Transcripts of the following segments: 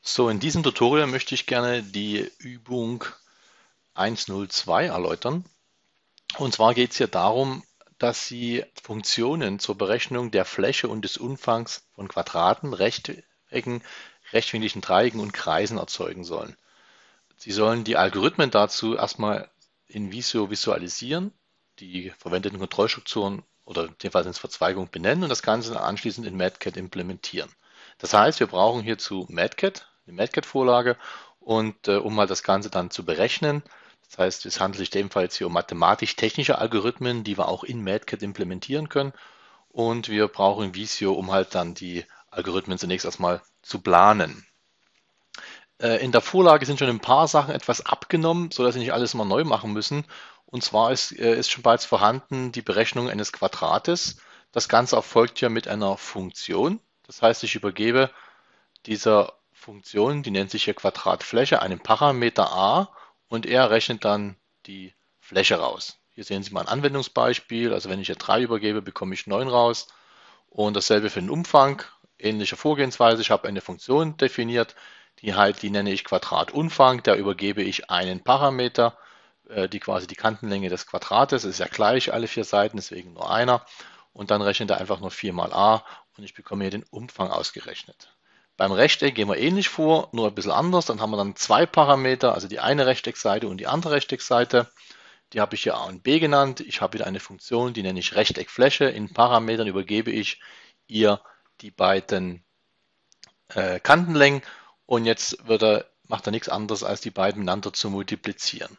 So, in diesem Tutorial möchte ich gerne die Übung 102 erläutern. Und zwar geht es hier darum, dass Sie Funktionen zur Berechnung der Fläche und des Umfangs von Quadraten, Rechtecken, rechtwinkligen Dreiecken und Kreisen erzeugen sollen. Sie sollen die Algorithmen dazu erstmal in Visio visualisieren, die verwendeten Kontrollstrukturen oder jedenfalls als Verzweigung benennen und das Ganze anschließend in MATCAD implementieren. Das heißt, wir brauchen hierzu MATCAD, eine MATCAD-Vorlage und um mal das Ganze dann zu berechnen, das heißt, es handelt sich ebenfalls hier um mathematisch-technische Algorithmen, die wir auch in MATCAD implementieren können und wir brauchen Visio, um halt dann die Algorithmen zunächst erstmal zu planen. In der Vorlage sind schon ein paar Sachen etwas abgenommen, sodass Sie nicht alles mal neu machen müssen. Und zwar ist schon bereits vorhanden die Berechnung eines Quadrates. Das Ganze erfolgt ja mit einer Funktion. Das heißt, ich übergebe dieser Funktion, die nennt sich hier Quadratfläche, einen Parameter a und er rechnet dann die Fläche raus. Hier sehen Sie mal ein Anwendungsbeispiel. Also wenn ich hier 3 übergebe, bekomme ich 9 raus. Und dasselbe für den Umfang, ähnliche Vorgehensweise. Ich habe eine Funktion definiert, die nenne ich Quadratumfang, da übergebe ich einen Parameter, die quasi die Kantenlänge des Quadrates, ist ja gleich alle 4 Seiten, deswegen nur einer. Und dann rechnet er einfach nur 4 mal a und ich bekomme hier den Umfang ausgerechnet. Beim Rechteck gehen wir ähnlich vor, nur ein bisschen anders. Dann haben wir dann 2 Parameter, also die eine Rechteckseite und die andere Rechteckseite. Die habe ich hier A und B genannt. Ich habe wieder eine Funktion, die nenne ich Rechteckfläche. In Parametern übergebe ich ihr die beiden Kantenlängen und jetzt macht er nichts anderes, als die beiden miteinander zu multiplizieren.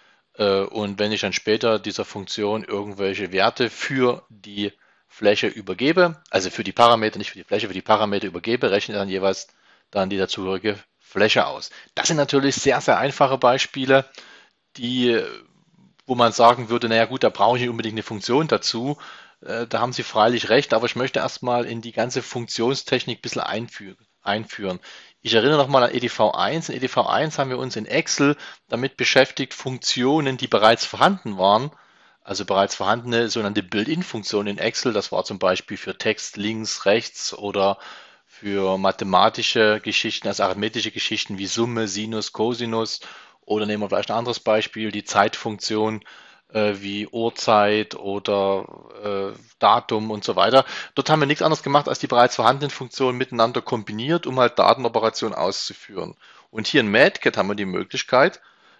Und wenn ich dann später dieser Funktion irgendwelche Werte für die Fläche übergebe, also für die Parameter, nicht für die Fläche, für die Parameter übergebe, rechnet er dann jeweils dann die dazugehörige Fläche aus. Das sind natürlich sehr, sehr einfache Beispiele, die wo man sagen würde, naja gut, da brauche ich nicht unbedingt eine Funktion dazu. Da haben Sie freilich recht, aber ich möchte erstmal in die ganze Funktionstechnik ein bisschen einführen. Ich erinnere nochmal an EDV1. In EDV1 haben wir uns in Excel damit beschäftigt, Funktionen, die bereits vorhanden waren, also bereits vorhandene sogenannte Built-in-Funktionen in Excel, das war zum Beispiel für Text links, rechts oder für mathematische Geschichten, also arithmetische Geschichten wie Summe, Sinus, Cosinus oder nehmen wir vielleicht ein anderes Beispiel, die Zeitfunktion wie Uhrzeit oder Datum und so weiter. Dort haben wir nichts anderes gemacht, als die bereits vorhandenen Funktionen miteinander kombiniert, um halt Datenoperationen auszuführen. Und hier in MATCAD haben wir die Möglichkeit,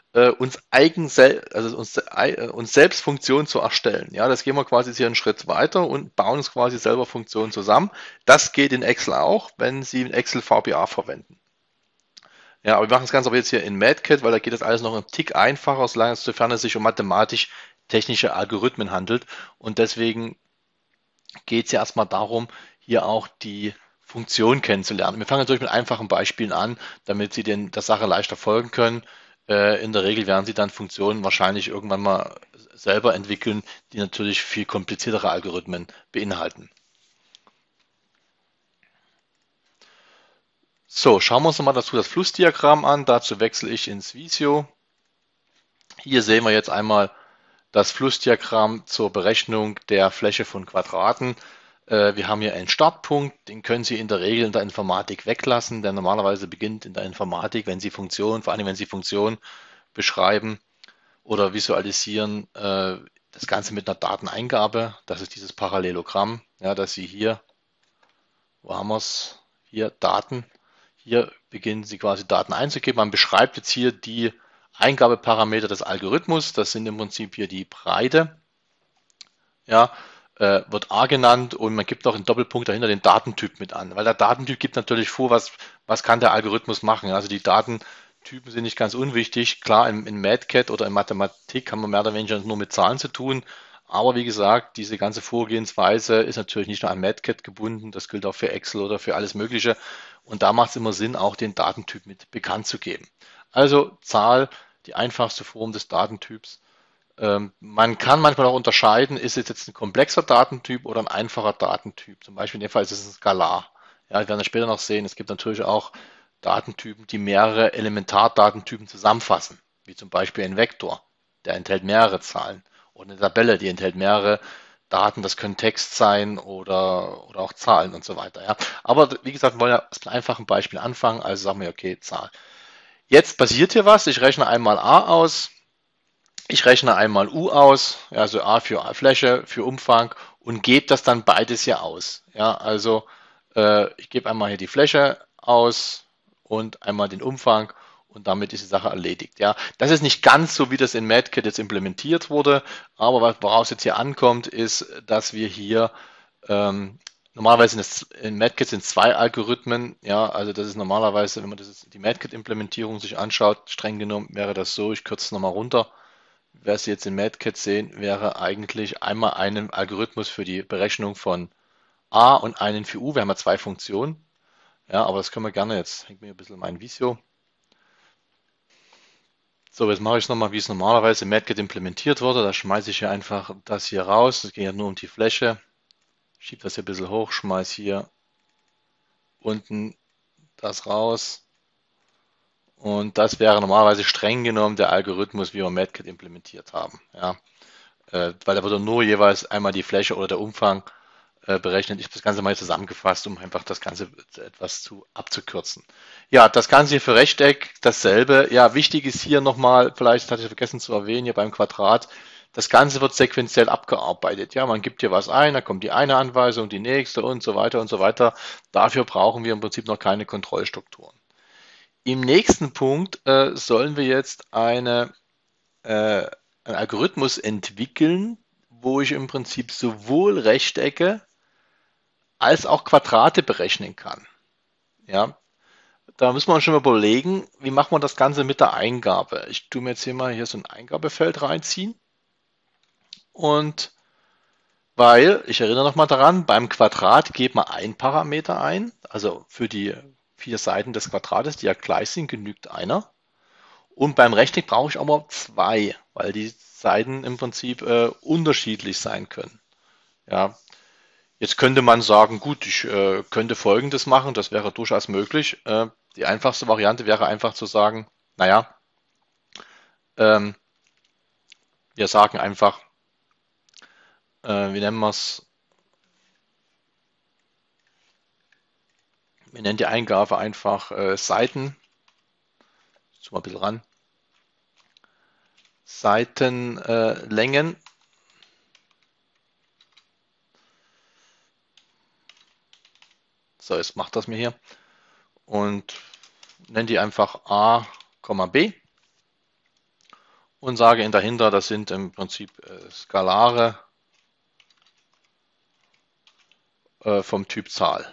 uns selbst Funktionen zu erstellen. Ja, das gehen wir quasi hier einen Schritt weiter und bauen uns quasi selber Funktionen zusammen. Das geht in Excel auch, wenn Sie in Excel VBA verwenden. Ja, aber wir machen das Ganze aber jetzt hier in MATCAD, weil da geht das alles noch einen Tick einfacher, sofern es sich um mathematisch-technische Algorithmen handelt. Und deswegen geht es ja erstmal darum, hier auch die Funktion kennenzulernen. Wir fangen natürlich mit einfachen Beispielen an, damit Sie der Sache leichter folgen können. In der Regel werden Sie dann Funktionen wahrscheinlich irgendwann mal selber entwickeln, die natürlich viel kompliziertere Algorithmen beinhalten. So, schauen wir uns nochmal dazu das Flussdiagramm an. Dazu wechsle ich ins Visio. Hier sehen wir jetzt einmal das Flussdiagramm zur Berechnung der Fläche von Quadraten. Wir haben hier einen Startpunkt, den können Sie in der Regel in der Informatik weglassen, denn normalerweise beginnt in der Informatik, wenn Sie Funktionen, vor allem wenn Sie Funktionen beschreiben oder visualisieren, das Ganze mit einer Dateneingabe. Das ist dieses Parallelogramm, ja, dass Sie hier, wo haben wir es? Hier Daten. Hier beginnen Sie quasi Daten einzugeben. Man beschreibt jetzt hier die Eingabeparameter des Algorithmus. Das sind im Prinzip hier die Breite. Ja, wird A genannt und man gibt auch einen Doppelpunkt dahinter den Datentyp mit an, weil der Datentyp gibt natürlich vor, was kann der Algorithmus machen. Also die Datentypen sind nicht ganz unwichtig. Klar, in MATCAD oder in Mathematik haben wir mehr oder weniger nur mit Zahlen zu tun. Aber wie gesagt, diese ganze Vorgehensweise ist natürlich nicht nur an MATCAD gebunden, das gilt auch für Excel oder für alles Mögliche. Und da macht es immer Sinn, auch den Datentyp mit bekannt zu geben. Also Zahl, die einfachste Form des Datentyps. Man kann manchmal auch unterscheiden, ist es jetzt ein komplexer Datentyp oder ein einfacher Datentyp. Zum Beispiel in dem Fall ist es ein Skalar. Ja, wir werden das später noch sehen. Es gibt natürlich auch Datentypen, die mehrere Elementardatentypen zusammenfassen, wie zum Beispiel ein Vektor, der enthält mehrere Zahlen. Oder eine Tabelle, die enthält mehrere Daten, das können Text sein oder auch Zahlen und so weiter. Ja. Aber wie gesagt, wir wollen ja mit einem einfachen Beispiel anfangen. Also sagen wir, okay, Zahl. Jetzt passiert hier was. Ich rechne einmal A aus. Ich rechne einmal U aus, ja, also A für Fläche, für Umfang und gebe das dann beides hier aus. Ja, also ich gebe einmal hier die Fläche aus und einmal den Umfang und damit ist die Sache erledigt. Ja, das ist nicht ganz so, wie das in MatCat jetzt implementiert wurde, aber woraus jetzt hier ankommt, ist, dass wir hier normalerweise in MatCat sind zwei Algorithmen. Ja, also das ist normalerweise, wenn man die MatCat-Implementierung sich anschaut, streng genommen wäre das so, ich kürze es nochmal runter. Was Sie jetzt in MatCat sehen, wäre eigentlich einmal einen Algorithmus für die Berechnung von A und einen für U. Wir haben ja zwei Funktionen. Ja, aber das können wir gerne. Jetzt hängt mir ein bisschen mein Visio. So, jetzt mache ich es nochmal, wie es normalerweise in MatCat implementiert wurde. Da schmeiße ich hier einfach das hier raus. Es geht ja nur um die Fläche. Schiebe das hier ein bisschen hoch, schmeiße hier unten das raus. Und das wäre normalerweise streng genommen der Algorithmus, wie wir MatCat implementiert haben. Ja, weil da wird nur jeweils einmal die Fläche oder der Umfang berechnet. Ich habe das Ganze mal zusammengefasst, um einfach das Ganze etwas abzukürzen. Ja, das Ganze hier für Rechteck dasselbe. Ja, wichtig ist hier nochmal, vielleicht hatte ich vergessen zu erwähnen, hier beim Quadrat, das Ganze wird sequenziell abgearbeitet. Ja, man gibt hier was ein, dann kommt die eine Anweisung, die nächste und so weiter und so weiter. Dafür brauchen wir im Prinzip noch keine Kontrollstrukturen. Im nächsten Punkt sollen wir jetzt einen Algorithmus entwickeln, wo ich im Prinzip sowohl Rechtecke als auch Quadrate berechnen kann. Ja, da müssen wir uns schon mal überlegen, wie machen wir das Ganze mit der Eingabe. Ich tue mir jetzt hier so ein Eingabefeld reinziehen und weil, ich erinnere nochmal daran, beim Quadrat geben wir einen Parameter ein, also für die vier Seiten des Quadrates, die ja gleich sind, genügt einer. Und beim Rechteck brauche ich aber zwei, weil die Seiten im Prinzip unterschiedlich sein können. Ja, jetzt könnte man sagen, gut, ich könnte Folgendes machen, das wäre durchaus möglich. Die einfachste Variante wäre einfach zu sagen, naja, ähm, wir sagen einfach, wie nennen wir es? Wir nennen die Eingabe einfach Seiten. Jetzt mal ein bisschen ran. Seitenlängen. So, jetzt macht das mir hier. Und nenne die einfach A, B. Und sage dahinter, das sind im Prinzip Skalare vom Typ Zahl.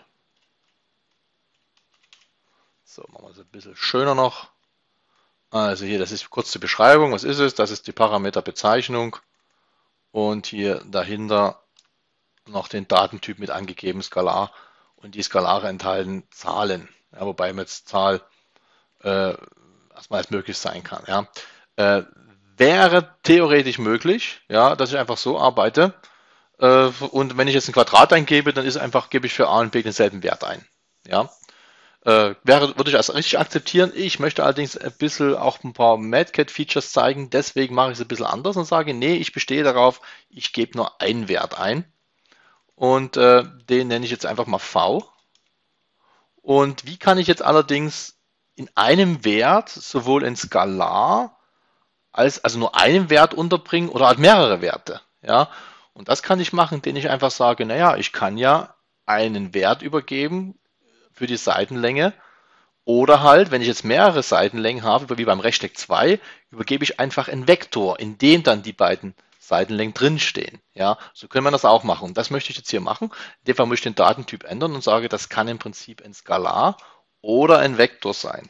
So, machen wir es ein bisschen schöner noch. Also hier, das ist kurz die Beschreibung. Was ist es? Das ist die Parameterbezeichnung. Und hier dahinter noch den Datentyp mit angegeben, Skalar. Und die Skalare enthalten Zahlen. Ja, wobei man jetzt Zahl erstmal als möglich sein kann. Ja. Wäre theoretisch möglich, ja, dass ich einfach so arbeite. Und wenn ich jetzt ein Quadrat eingebe, dann ist einfach, gebe ich für A und B denselben Wert ein. Ja. Würde ich als richtig akzeptieren. Ich möchte allerdings ein bisschen auch ein paar MatCat-Features zeigen. Deswegen mache ich es ein bisschen anders und sage, nee, ich bestehe darauf, ich gebe nur einen Wert ein. Und den nenne ich jetzt einfach mal V. Und wie kann ich jetzt allerdings in einem Wert sowohl in Skalar also nur einen Wert unterbringen oder halt mehrere Werte? Ja, und das kann ich machen, indem ich einfach sage, naja, ich kann ja einen Wert übergeben für die Seitenlänge. Oder halt, wenn ich jetzt mehrere Seitenlängen habe, wie beim Rechteck 2, übergebe ich einfach einen Vektor, in dem dann die beiden Seitenlängen drinstehen. Ja, so können wir das auch machen. Und das möchte ich jetzt hier machen. In dem Fall möchte ich den Datentyp ändern und sage, das kann im Prinzip ein Skalar oder ein Vektor sein.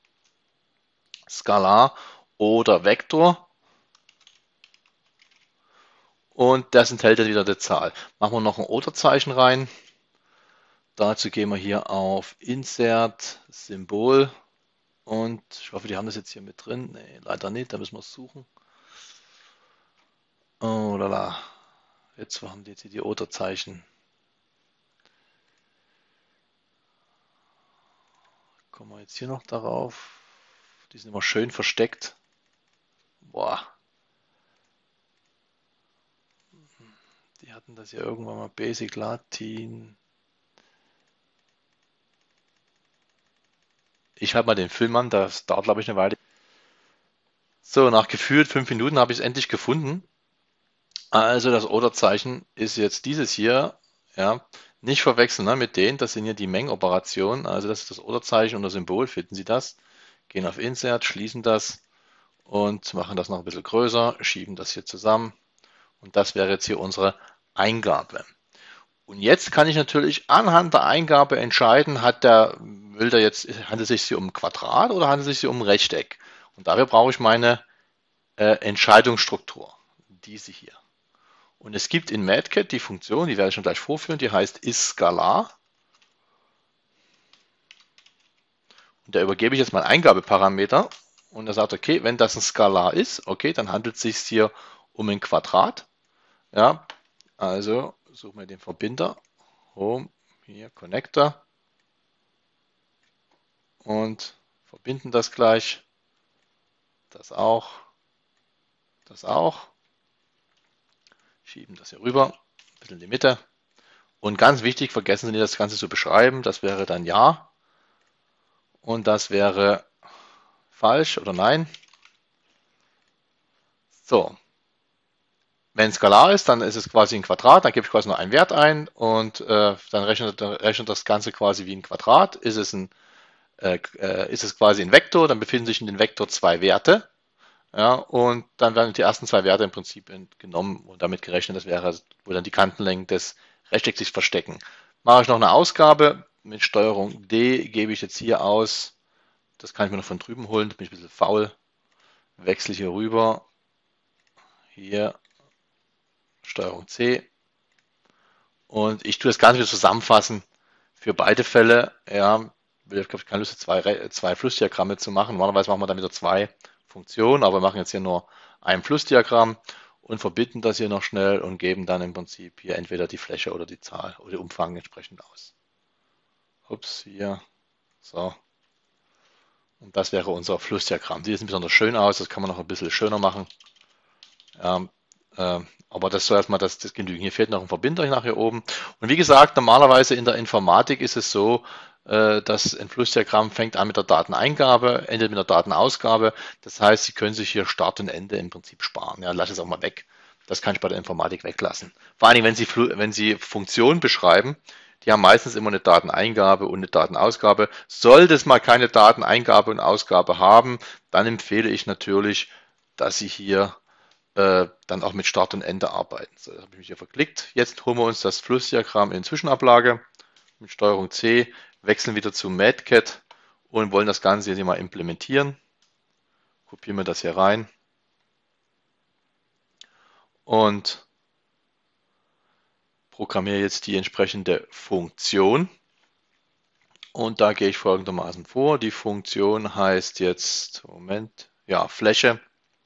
Skalar oder Vektor. Und das enthält dann wieder die Zahl. Machen wir noch ein Oder-Zeichen rein. Dazu gehen wir hier auf Insert, Symbol. Und ich hoffe, die haben das jetzt hier mit drin. Nee, leider nicht, da müssen wir es suchen. Oh lala. Jetzt haben die jetzt hier die Oder-Zeichen. Kommen wir jetzt hier noch darauf. Die sind immer schön versteckt. Boah. Die hatten das ja irgendwann mal Basic Latin. Ich halte mal den Film an, das dauert glaube ich eine Weile. So, nach gefühlt 5 Minuten habe ich es endlich gefunden. Also das Oderzeichen ist jetzt dieses hier, ja, nicht verwechseln, ne, mit denen, das sind hier die Mengenoperationen, also das ist das Oderzeichen und das Symbol, finden Sie das, gehen auf Insert, schließen das und machen das noch ein bisschen größer, schieben das hier zusammen und das wäre jetzt hier unsere Eingabe. Und jetzt kann ich natürlich anhand der Eingabe entscheiden, handelt es sich hier um ein Quadrat oder handelt es sich hier um ein Rechteck? Und dafür brauche ich meine Entscheidungsstruktur, diese hier. Und es gibt in Madcat die Funktion, die werde ich schon gleich vorführen, die heißt isScalar. Und da übergebe ich jetzt meinen Eingabeparameter und er sagt, okay, wenn das ein Skalar ist, okay, dann handelt es sich hier um ein Quadrat. Ja, also suchen wir den Verbinder, Home, hier Connector und verbinden das gleich. Das auch, das auch. Schieben das hier rüber, ein bisschen in die Mitte. Und ganz wichtig, vergessen Sie nicht, das Ganze zu beschreiben. Das wäre dann Ja. Und das wäre falsch oder nein. So, wenn es skalar ist, dann ist es quasi ein Quadrat, dann gebe ich quasi nur einen Wert ein und dann rechnet das Ganze quasi wie ein Quadrat. Ist es quasi ein Vektor, dann befinden sich in dem Vektor zwei Werte. Ja, und dann werden die ersten zwei Werte im Prinzip genommen und damit gerechnet, das wäre, wo dann die Kantenlängen des Rechtecks sich verstecken. Mache ich noch eine Ausgabe mit Steuerung D, gebe ich jetzt hier aus, das kann ich mir noch von drüben holen, da bin ich ein bisschen faul, wechsle hier rüber, hier Steuerung C und ich tue das Ganze wieder zusammenfassen für beide Fälle. Ja, ich habe keine Lust, zwei Flussdiagramme zu machen. Normalerweise machen wir dann wieder zwei Funktionen, aber wir machen jetzt hier nur ein Flussdiagramm und verbinden das hier noch schnell und geben dann im Prinzip hier entweder die Fläche oder die Zahl oder den Umfang entsprechend aus. Ups, hier, so. Und das wäre unser Flussdiagramm. Sieht jetzt besonders schön aus, das kann man noch ein bisschen schöner machen. Ja, aber das soll erstmal das genügen. Hier fehlt noch ein Verbinder nach hier oben. Und wie gesagt, normalerweise in der Informatik ist es so, dass ein Flussdiagramm fängt an mit der Dateneingabe, endet mit der Datenausgabe. Das heißt, Sie können sich hier Start und Ende im Prinzip sparen. Ja, lass es auch mal weg. Das kann ich bei der Informatik weglassen. Vor allen Dingen, wenn Sie Funktionen beschreiben, die haben meistens immer eine Dateneingabe und eine Datenausgabe. Sollte es mal keine Dateneingabe und Ausgabe haben, dann empfehle ich natürlich, dass Sie hier dann auch mit Start und Ende arbeiten. So, das habe ich mich hier verklickt. Jetzt holen wir uns das Flussdiagramm in Zwischenablage mit Steuerung C, wechseln wieder zu Madcat und wollen das Ganze hier mal implementieren. Kopieren wir das hier rein und programmiere jetzt die entsprechende Funktion. Und da gehe ich folgendermaßen vor. Die Funktion heißt jetzt, Moment, ja, Fläche.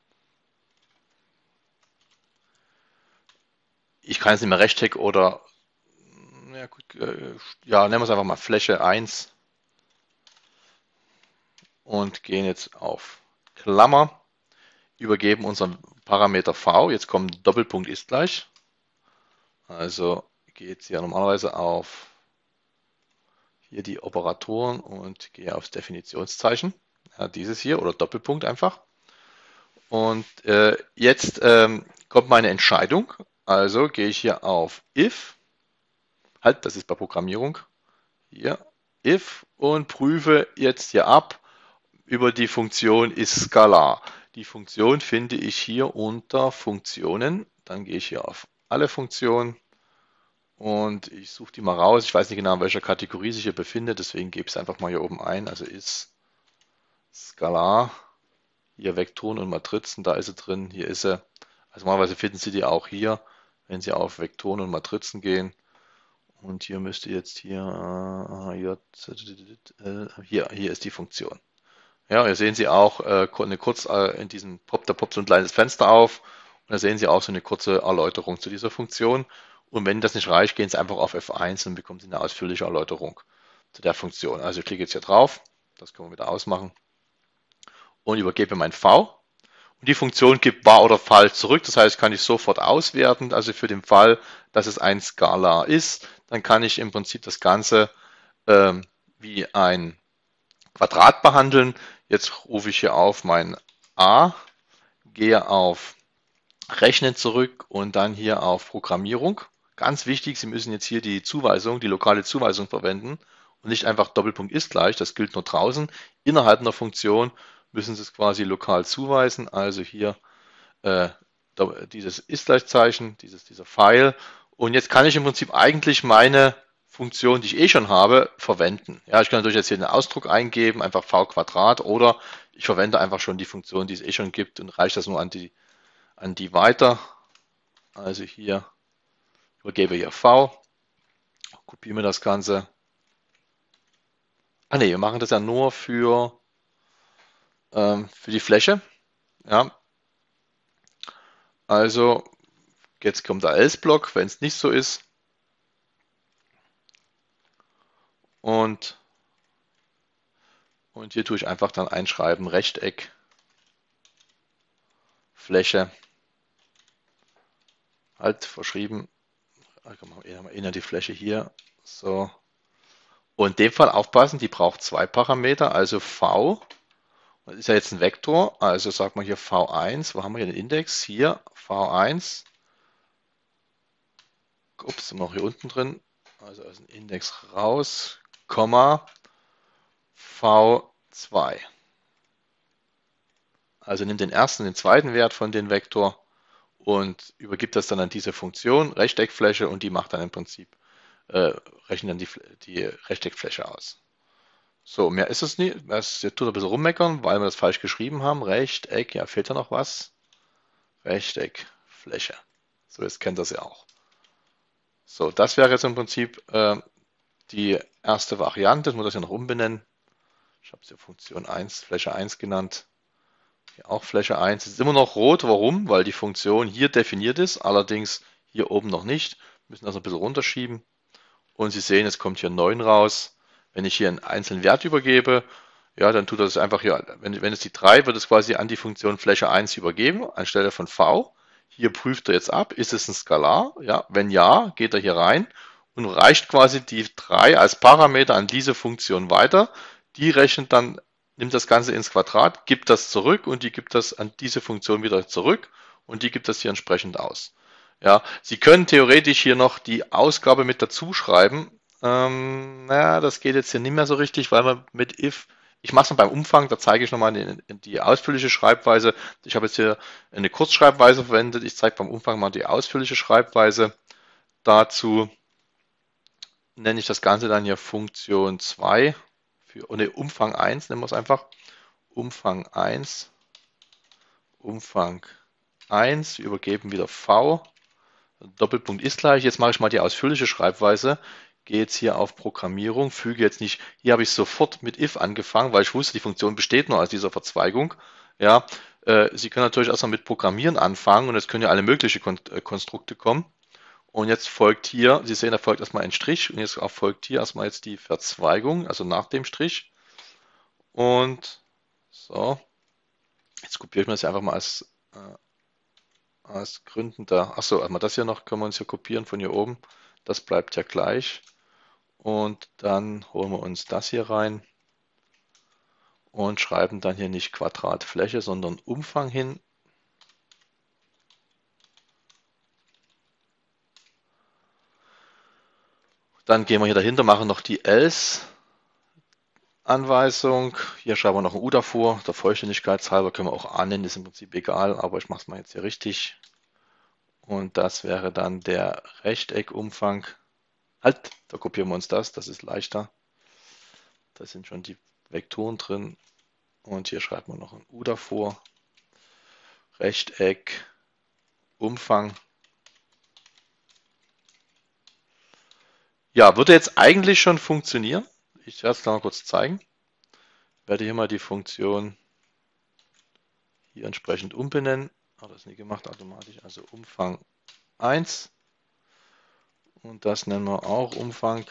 Ich kann jetzt nicht mehr Rechteck oder, ja gut, ja, nennen wir es einfach mal Fläche 1 und gehen jetzt auf Klammer, übergeben unseren Parameter v. Jetzt kommt Doppelpunkt ist gleich. Also gehe jetzt hier normalerweise auf hier die Operatoren und gehe aufs Definitionszeichen. Ja, dieses hier oder Doppelpunkt einfach. Und jetzt kommt meine Entscheidung. Also gehe ich hier auf if, halt, das ist bei Programmierung, hier, if und prüfe jetzt hier ab über die Funktion isScalar. Die Funktion finde ich hier unter Funktionen. Dann gehe ich hier auf alle Funktionen und ich suche die mal raus. Ich weiß nicht genau, in welcher Kategorie sich hier befindet, deswegen gebe ich es einfach mal hier oben ein. Also isScalar, hier Vektoren und Matrizen, da ist sie drin, hier ist sie. Also normalerweise finden Sie die auch hier, wenn Sie auf Vektoren und Matrizen gehen. Und hier müsste jetzt hier ist die Funktion. Ja, hier sehen Sie auch in diesem da poppt so ein kleines Fenster auf und da sehen Sie auch so eine kurze Erläuterung zu dieser Funktion. Und wenn das nicht reicht, gehen Sie einfach auf F1 und bekommen Sie eine ausführliche Erläuterung zu der Funktion. Also ich klicke jetzt hier drauf, das können wir wieder ausmachen und übergebe mein V. Und die Funktion gibt wahr oder falsch zurück. Das heißt, kann ich sofort auswerten. Also für den Fall, dass es ein Skalar ist, dann kann ich im Prinzip das Ganze wie ein Quadrat behandeln. Jetzt rufe ich hier auf mein A, gehe auf Rechnen zurück und dann hier auf Programmierung. Ganz wichtig, Sie müssen jetzt hier die Zuweisung, die lokale Zuweisung verwenden und nicht einfach Doppelpunkt ist gleich, das gilt nur draußen. Innerhalb einer Funktion müssen Sie es quasi lokal zuweisen, also hier äh, dieses ist Gleichzeichen, dieser Pfeil. Und jetzt kann ich im Prinzip eigentlich meine Funktion, die ich eh schon habe, verwenden. Ja, ich kann natürlich jetzt hier einen Ausdruck eingeben, einfach v Quadrat, oder ich verwende einfach schon die Funktion, die es eh schon gibt und reiche das nur an die weiter. Also hier übergebe hier v, kopiere mir das Ganze. Ah ne, wir machen das ja nur für die Fläche. Ja, also jetzt kommt der else-Block, wenn es nicht so ist. Und hier tue ich einfach dann einschreiben, Rechteck, Fläche, halt verschrieben. Erinnere die Fläche hier. So. Und in dem Fall aufpassen, die braucht zwei Parameter, also v. Das ist ja jetzt ein Vektor, also sagt man hier v1. Wo haben wir hier den Index? Hier v1. Ups, sind wir noch hier unten drin. Also aus dem Index raus, Komma, v2. Also nimmt den ersten und den zweiten Wert von dem Vektor und übergibt das dann an diese Funktion, Rechteckfläche, und die macht dann im Prinzip, rechnet dann die Rechteckfläche aus. So, mehr ist es nicht. Jetzt tut er ein bisschen rummeckern, weil wir das falsch geschrieben haben. Rechteck, ja, fehlt da noch was? Rechteckfläche. So, jetzt kennt das ja auch. So, das wäre jetzt im Prinzip die erste Variante. Ich muss das ja noch umbenennen. Ich habe es ja Funktion 1, Fläche 1 genannt. Hier auch Fläche 1. Es ist immer noch rot. Warum? Weil die Funktion hier definiert ist, allerdings hier oben noch nicht. Wir müssen das ein bisschen runterschieben. Und Sie sehen, es kommt hier 9 raus. Wenn ich hier einen einzelnen Wert übergebe, ja, dann tut das einfach hier, wenn es die 3, wird es quasi an die Funktion Fläche 1 übergeben, anstelle von v. Hier prüft er jetzt ab, ist es ein Skalar? Ja, wenn ja, geht er hier rein und reicht quasi die 3 als Parameter an diese Funktion weiter. Die rechnet dann, nimmt das Ganze ins Quadrat, gibt das zurück und die gibt das an diese Funktion wieder zurück und die gibt das hier entsprechend aus. Ja, Sie können theoretisch hier noch die Ausgabe mit dazu schreiben. Naja, das geht jetzt hier nicht mehr so richtig, weil man mit if, ich mache es beim Umfang, da zeige ich nochmal die ausführliche Schreibweise. Ich habe jetzt hier eine Kurzschreibweise verwendet, ich zeige beim Umfang mal die ausführliche Schreibweise. Dazu nenne ich das Ganze dann hier Funktion 2, Umfang 1 nennen wir es einfach. Umfang 1, Umfang 1, wir übergeben wieder v. Doppelpunkt ist gleich. Jetzt mache ich mal die ausführliche Schreibweise. Gehe jetzt hier auf Programmierung, füge jetzt nicht, hier habe ich sofort mit if angefangen, weil ich wusste, die Funktion besteht nur aus dieser Verzweigung. Ja, Sie können natürlich erstmal mit Programmieren anfangen und es können ja alle möglichen Konstrukte kommen. Und jetzt folgt hier, Sie sehen, da folgt erstmal ein Strich und jetzt folgt hier erstmal jetzt die Verzweigung, also nach dem Strich. Und so, jetzt kopiere ich mir das hier einfach mal als gründender, achso, einmal das hier noch, können wir uns hier kopieren von hier oben. Das bleibt ja gleich. Und dann holen wir uns das hier rein und schreiben dann hier nicht Quadratfläche, sondern Umfang hin. Dann gehen wir hier dahinter, machen noch die else-Anweisung. Hier schreiben wir noch ein U davor. Der Vollständigkeit halber können wir auch A nennen, ist im Prinzip egal, aber ich mache es mal jetzt hier richtig. Und das wäre dann der Rechteckumfang. Halt, da kopieren wir uns das ist leichter. Da sind schon die Vektoren drin. Und hier schreibt man noch ein U davor. Rechteck, Umfang. Ja, würde jetzt eigentlich schon funktionieren. Ich werde es mal kurz zeigen. Ich werde hier mal die Funktion hier entsprechend umbenennen. Hat das nie gemacht automatisch. Also Umfang 1. Und das nennen wir auch Umfang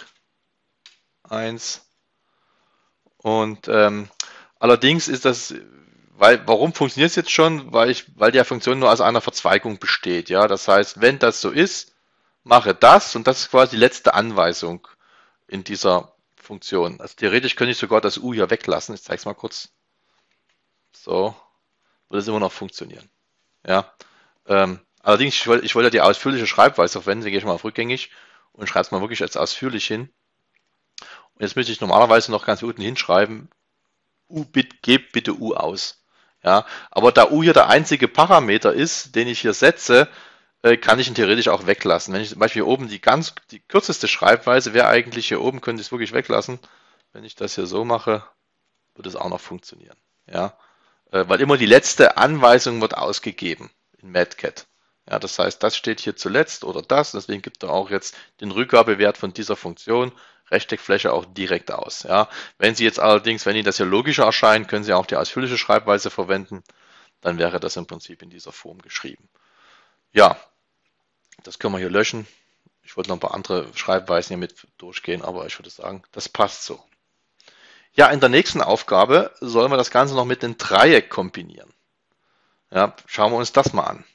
1. Und allerdings ist das, warum funktioniert es jetzt schon? Weil die Funktion nur aus einer Verzweigung besteht. Ja, das heißt, wenn das so ist, mache das und das ist quasi die letzte Anweisung in dieser Funktion. Also theoretisch könnte ich sogar das U hier weglassen. Ich zeige es mal kurz. So, würde es immer noch funktionieren. Ja, allerdings, ich wollte ja die ausführliche Schreibweise verwenden, gehe ich mal auf rückgängig und schreibe es mal wirklich als ausführlich hin. Und jetzt müsste ich normalerweise noch ganz unten hinschreiben, gebt bitte U aus. Ja, aber da U hier der einzige Parameter ist, den ich hier setze, kann ich ihn theoretisch auch weglassen. Wenn ich zum Beispiel hier oben die kürzeste Schreibweise wäre eigentlich hier oben, könnte ich es wirklich weglassen. Wenn ich das hier so mache, wird es auch noch funktionieren. Ja, weil immer die letzte Anweisung wird ausgegeben in Madcat. Ja, das heißt, das steht hier zuletzt oder das, deswegen gibt er auch jetzt den Rückgabewert von dieser Funktion Rechteckfläche auch direkt aus. Ja, wenn Sie jetzt allerdings, wenn Ihnen das hier logischer erscheint, können Sie auch die ausführliche Schreibweise verwenden, dann wäre das im Prinzip in dieser Form geschrieben. Ja, das können wir hier löschen. Ich wollte noch ein paar andere Schreibweisen hier mit durchgehen, aber ich würde sagen, das passt so. Ja, in der nächsten Aufgabe sollen wir das Ganze noch mit dem Dreieck kombinieren. Ja, schauen wir uns das mal an.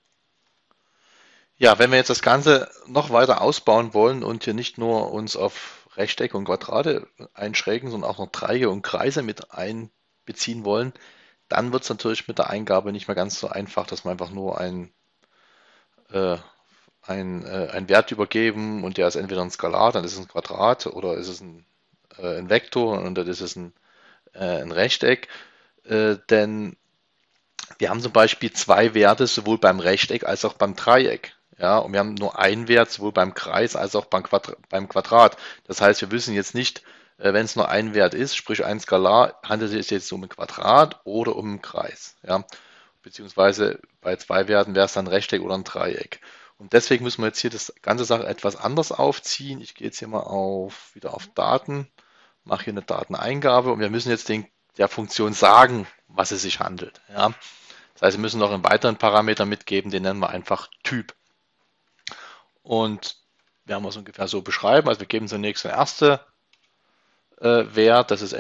Ja, wenn wir jetzt das Ganze noch weiter ausbauen wollen und hier nicht nur uns auf Rechtecke und Quadrate einschränken, sondern auch noch Dreiecke und Kreise mit einbeziehen wollen, dann wird es natürlich mit der Eingabe nicht mehr ganz so einfach, dass wir einfach nur äh, einen Wert übergeben und der ist entweder ein Skalar, dann ist es ein Quadrat oder ist es ein Vektor und dann ist es ein Rechteck. Denn wir haben zum Beispiel zwei Werte sowohl beim Rechteck als auch beim Dreieck. Ja, und wir haben nur einen Wert sowohl beim Kreis als auch beim Quadrat. Das heißt, wir wissen jetzt nicht, wenn es nur ein Wert ist, sprich ein Skalar, handelt es sich jetzt um ein Quadrat oder um einen Kreis. Ja, beziehungsweise bei zwei Werten wäre es dann ein Rechteck oder ein Dreieck. Und deswegen müssen wir jetzt hier das ganze Sache etwas anders aufziehen. Ich gehe jetzt hier mal wieder auf Daten, mache hier eine Dateneingabe und wir müssen jetzt der Funktion sagen, was es sich handelt. Ja. Das heißt, wir müssen noch einen weiteren Parameter mitgeben, den nennen wir einfach Typ. Und werden wir es ungefähr so beschreiben. Also wir geben zunächst den ersten Wert, das ist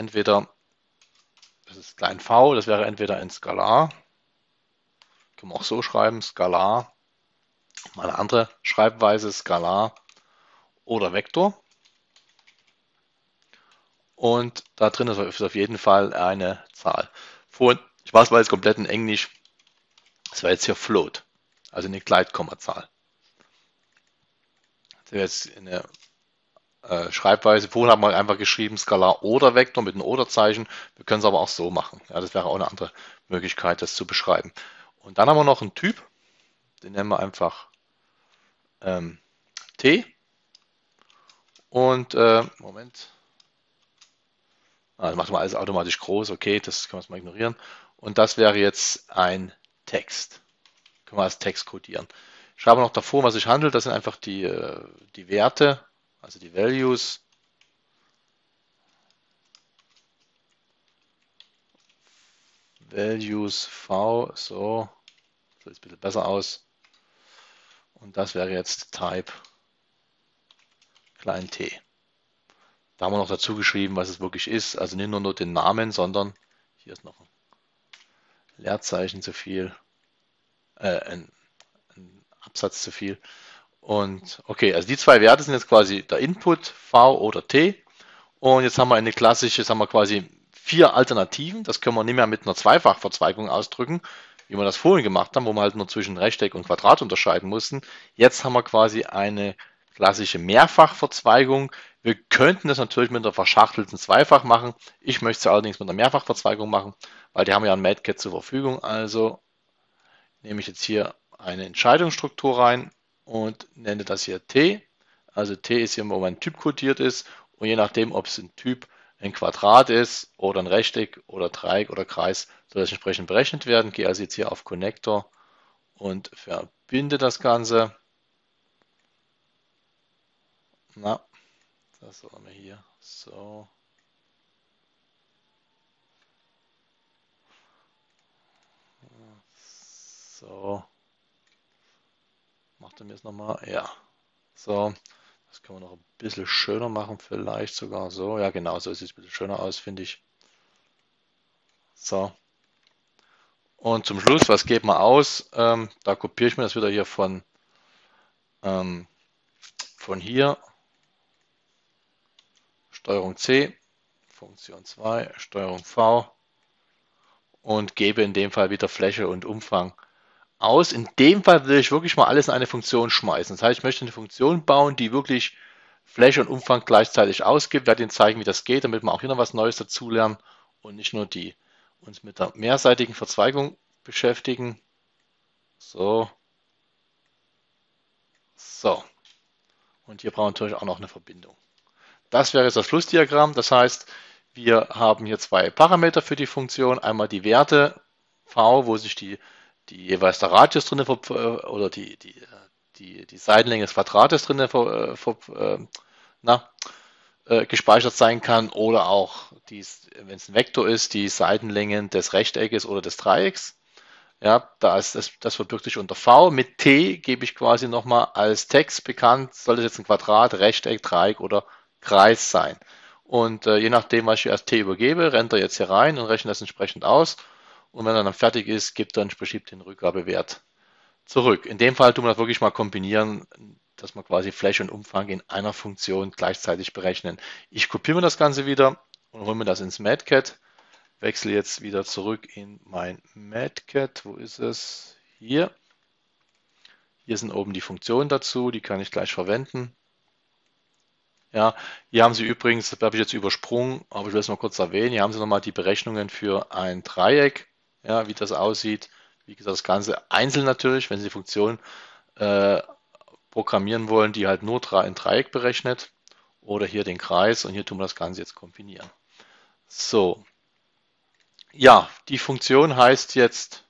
klein v, das wäre entweder ein Skalar, können wir auch so schreiben, Skalar, mal eine andere Schreibweise, Skalar oder Vektor. Und da drin ist auf jeden Fall eine Zahl. Ich weiß, weil es komplett in Englisch, das war jetzt hier Float, also eine Gleitkommazahl. Das wäre jetzt eine Schreibweise. Vorhin haben wir einfach geschrieben Skalar oder Vektor mit einem Oder-Zeichen. Wir können es aber auch so machen. Ja, das wäre auch eine andere Möglichkeit, das zu beschreiben. Und dann haben wir noch einen Typ, den nennen wir einfach T. Und Moment, das macht mal alles automatisch groß. Okay, das können wir mal ignorieren. Und das wäre jetzt ein Text. Können wir als Text codieren. Ich schreibe noch davor, was sich handelt. Das sind einfach die Werte, also die Values. Values v, so, sieht ein bisschen besser aus. Und das wäre jetzt Type klein t. Da haben wir noch dazu geschrieben, was es wirklich ist. Also nicht nur den Namen, sondern hier ist noch ein Leerzeichen zu viel, ein Absatz zu viel. Und okay, also die zwei Werte sind jetzt quasi der Input v oder t. Und jetzt haben wir eine klassische, jetzt haben wir quasi 4 Alternativen. Das können wir nicht mehr mit einer Zweifachverzweigung ausdrücken, wie wir das vorhin gemacht haben, wo wir halt nur zwischen Rechteck und Quadrat unterscheiden mussten. Jetzt haben wir quasi eine klassische Mehrfachverzweigung. Wir könnten das natürlich mit einer verschachtelten Zweifach machen. Ich möchte es allerdings mit einer Mehrfachverzweigung machen, weil die haben ja ein Madcat zur Verfügung. Also nehme ich jetzt hier eine Entscheidungsstruktur rein und nenne das hier T. Also T ist hier, wo mein Typ kodiert ist. Und je nachdem, ob es ein Typ ein Quadrat ist oder ein Rechteck oder Dreieck oder Kreis, soll das entsprechend berechnet werden. Gehe also jetzt hier auf Connector und verbinde das Ganze. Na, das haben wir hier. So. So. Macht er mir jetzt nochmal? Ja. So. Das können wir noch ein bisschen schöner machen, vielleicht sogar so. Ja, genau, so sieht es ein bisschen schöner aus, finde ich. So. Und zum Schluss, was geht man aus? Da kopiere ich mir das wieder hier von hier, Steuerung C, Funktion 2, Steuerung V und gebe in dem Fall wieder Fläche und Umfang aus. In dem Fall will ich wirklich mal alles in eine Funktion schmeißen. Das heißt, ich möchte eine Funktion bauen, die wirklich Fläche und Umfang gleichzeitig ausgibt. Ich werde Ihnen zeigen, wie das geht, damit wir auch hier noch was Neues dazulernen und nicht nur uns mit der mehrseitigen Verzweigung beschäftigen. So, so. Und hier brauchen wir natürlich auch noch eine Verbindung. Das wäre jetzt das Flussdiagramm. Das heißt, wir haben hier zwei Parameter für die Funktion. Einmal die Werte v, wo sich die jeweils der Radius drin oder die Seitenlänge des Quadrates drin gespeichert sein kann oder auch, wenn es ein Vektor ist, die Seitenlängen des Rechteckes oder des Dreiecks. Ja, das verbirgt sich unter V. Mit T gebe ich quasi nochmal als Text bekannt, soll das jetzt ein Quadrat, Rechteck, Dreieck oder Kreis sein. Und je nachdem, was ich als T übergebe, rennt er jetzt hier rein und rechnet das entsprechend aus. Und wenn er dann fertig ist, verschiebt den Rückgabewert zurück. In dem Fall tun wir das wirklich mal kombinieren, dass wir quasi Fläche und Umfang in einer Funktion gleichzeitig berechnen. Ich kopiere mir das Ganze wieder und hole mir das ins MATCAD. Wechsle jetzt wieder zurück in mein MATCAD. Wo ist es? Hier. Hier sind oben die Funktionen dazu, die kann ich gleich verwenden. Ja, hier haben Sie übrigens, das habe ich jetzt übersprungen, aber ich will es mal kurz erwähnen, hier haben Sie nochmal die Berechnungen für ein Dreieck, ja, wie das aussieht. Wie gesagt, das Ganze einzeln natürlich, wenn Sie die Funktion äh, programmieren wollen, die halt nur ein Dreieck berechnet. Oder hier den Kreis und hier tun wir das Ganze jetzt kombinieren. So, ja, die Funktion heißt jetzt,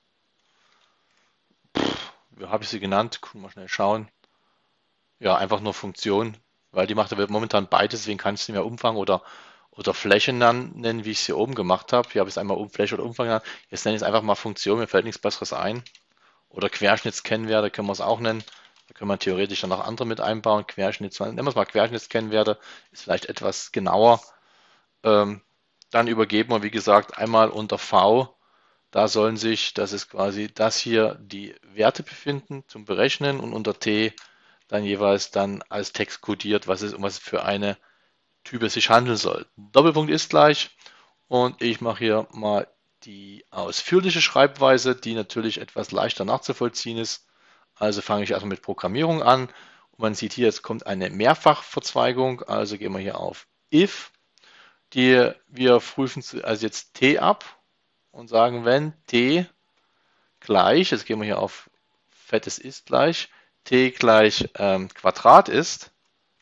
wie habe ich sie genannt? Können wir schnell schauen. Ja, einfach nur Funktion, weil die macht aber momentan beides, deswegen kann ich sie mehr Umfang oder Fläche nennen, wie ich es hier oben gemacht habe. Hier habe ich es einmal Fläche oder Umfang genannt. Jetzt nenne ich es einfach mal Funktion, mir fällt nichts Besseres ein. Oder Querschnittskennwerte können wir es auch nennen. Da können wir theoretisch dann noch andere mit einbauen. Nennen wir es mal Querschnittskennwerte, ist vielleicht etwas genauer. Dann übergeben wir, wie gesagt, einmal unter V. Da sollen sich, das ist quasi das hier, die Werte befinden zum Berechnen und unter T dann jeweils dann als Text kodiert, um was für eine Typ es sich handeln soll. Doppelpunkt ist gleich und ich mache hier mal die ausführliche Schreibweise, die natürlich etwas leichter nachzuvollziehen ist. Also fange ich erstmal mit Programmierung an. Und man sieht hier, jetzt kommt eine Mehrfachverzweigung. Also gehen wir hier auf if. Wir prüfen also jetzt t ab und sagen, wenn t gleich, jetzt gehen wir hier auf fettes ist gleich, t gleich Quadrat ist,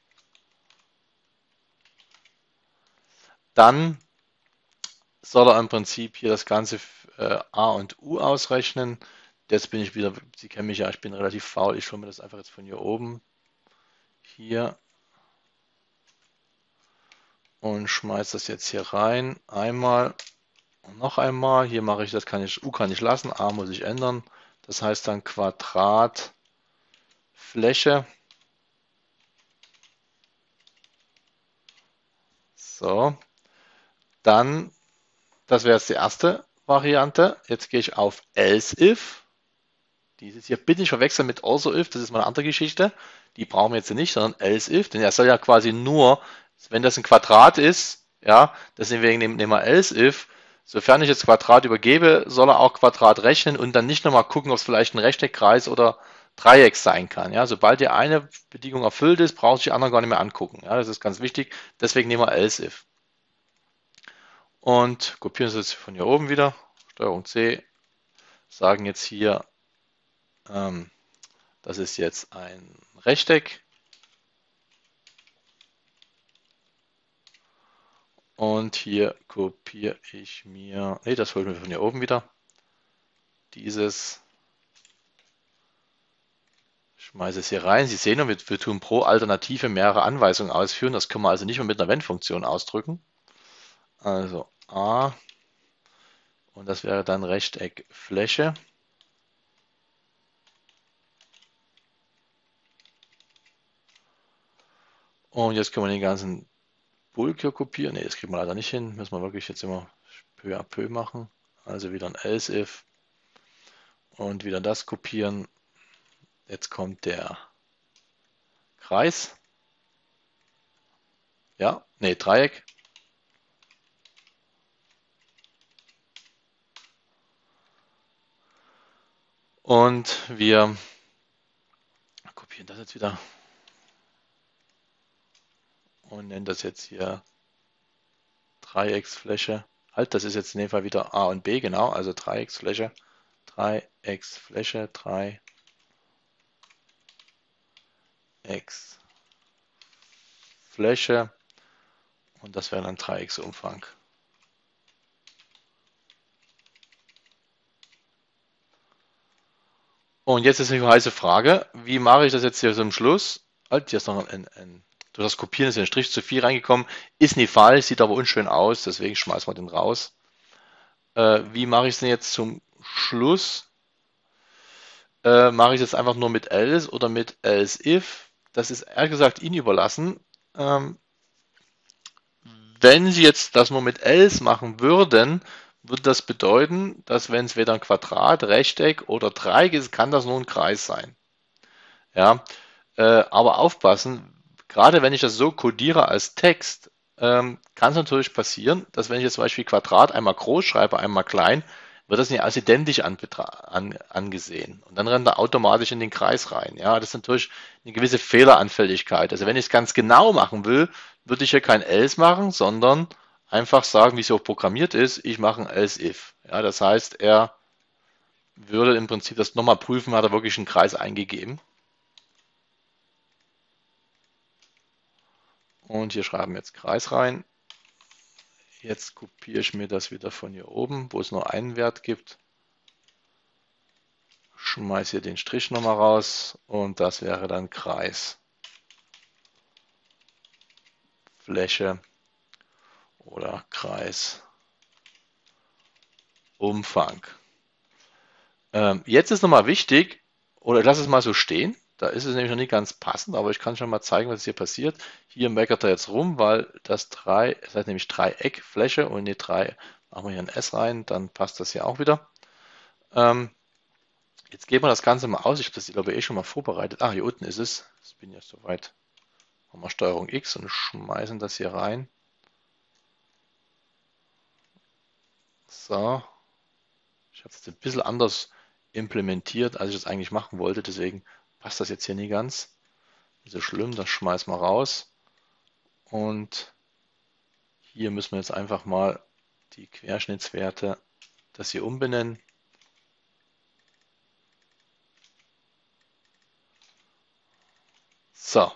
dann soll er im Prinzip hier das Ganze a und u ausrechnen. Jetzt bin ich wieder, Sie kennen mich ja, ich bin relativ faul, ich hole mir das einfach jetzt von hier oben hier und schmeiße das jetzt hier rein. Einmal und noch einmal. Hier mache ich das, u kann ich lassen, a muss ich ändern. Das heißt dann Quadrat Fläche. So, dann, das wäre jetzt die erste Variante. Jetzt gehe ich auf else if. Dieses hier bitte nicht verwechseln mit also if, das ist mal eine andere Geschichte. Die brauchen wir jetzt nicht, sondern else if, denn er soll ja quasi nur, wenn das ein Quadrat ist, ja, deswegen nehmen wir else if. Sofern ich jetzt Quadrat übergebe, soll er auch Quadrat rechnen und dann nicht nochmal gucken, ob es vielleicht ein Rechteck, Kreis oder Dreieck sein kann. Ja, sobald die eine Bedingung erfüllt ist, braucht sich die andere gar nicht mehr angucken. Ja, das ist ganz wichtig. Deswegen nehmen wir else if. Und kopieren Sie es von hier oben wieder. Steuerung C. Sagen jetzt hier, das ist jetzt ein Rechteck. Und hier kopiere ich mir, nee, das holen wir von hier oben wieder. Dieses, schmeiße es hier rein. Sie sehen, wir tun pro Alternative mehrere Anweisungen ausführen. Das können wir also nicht mehr mit einer Wenn-Funktion ausdrücken. Also A und das wäre dann Rechteck Fläche. Und jetzt können wir den ganzen Bulk hier kopieren. Ne, das kriegen wir leider nicht hin. Müssen wir wirklich jetzt immer peu à peu machen. Also wieder ein else if. und wieder das kopieren. Jetzt kommt der Kreis. Ja, nee, Dreieck. Und wir kopieren das jetzt wieder und nennen das jetzt hier Dreiecksfläche. Halt, das ist jetzt in dem Fall wieder A und B, genau, also Dreiecksfläche, Dreiecksfläche, Dreiecksfläche und das wäre dann Dreiecksumfang. Und jetzt ist die heiße Frage, wie mache ich das jetzt hier zum Schluss? Halt, hier ist noch durch das Kopieren ist ein Strich zu viel reingekommen. Ist nicht falsch, sieht aber unschön aus, deswegen schmeißen wir den raus. Wie mache ich es denn jetzt zum Schluss? Mache ich es jetzt einfach nur mit else oder mit else if? Das ist ehrlich gesagt Ihnen überlassen. Wenn Sie jetzt das nur mit else machen würden, würde das bedeuten, dass wenn es weder ein Quadrat, Rechteck oder Dreieck ist, kann das nur ein Kreis sein. Ja, aber aufpassen, gerade wenn ich das so codiere als Text, kann es natürlich passieren, dass wenn ich jetzt zum Beispiel Quadrat einmal groß schreibe, einmal klein, wird das nicht als identisch angesehen. Und dann rennt er automatisch in den Kreis rein. Ja, das ist natürlich eine gewisse Fehleranfälligkeit. Also wenn ich es ganz genau machen will, würde ich hier kein else machen, sondern einfach sagen, wie es auch programmiert ist, ich mache ein else if. Ja, das heißt, er würde im Prinzip das nochmal prüfen, hat er wirklich einen Kreis eingegeben. Und hier schreiben wir jetzt Kreis rein. Jetzt kopiere ich mir das wieder von hier oben, wo es nur einen Wert gibt. Schmeiße hier den Strich nochmal raus und das wäre dann Kreis. Fläche oder Kreis. Umfang. Jetzt ist nochmal wichtig, oder lass es mal so stehen. Da ist es nämlich noch nicht ganz passend, aber ich kann schon mal zeigen, was hier passiert. Hier meckert er jetzt rum, weil das heißt nämlich Dreieckfläche und nicht 3, machen wir hier ein S rein, dann passt das hier auch wieder. Jetzt geben wir das Ganze mal aus. Ich habe das, glaube ich, schon mal vorbereitet. Ah, hier unten ist es. Ich bin ja soweit. Machen wir Steuerung X und schmeißen das hier rein. So. Ich habe es jetzt ein bisschen anders implementiert, als ich das eigentlich machen wollte. Deswegen passt das jetzt hier nicht ganz. Nicht so schlimm, das schmeißen wir raus. Und hier müssen wir jetzt einfach mal die Querschnittswerte, das hier umbenennen. So.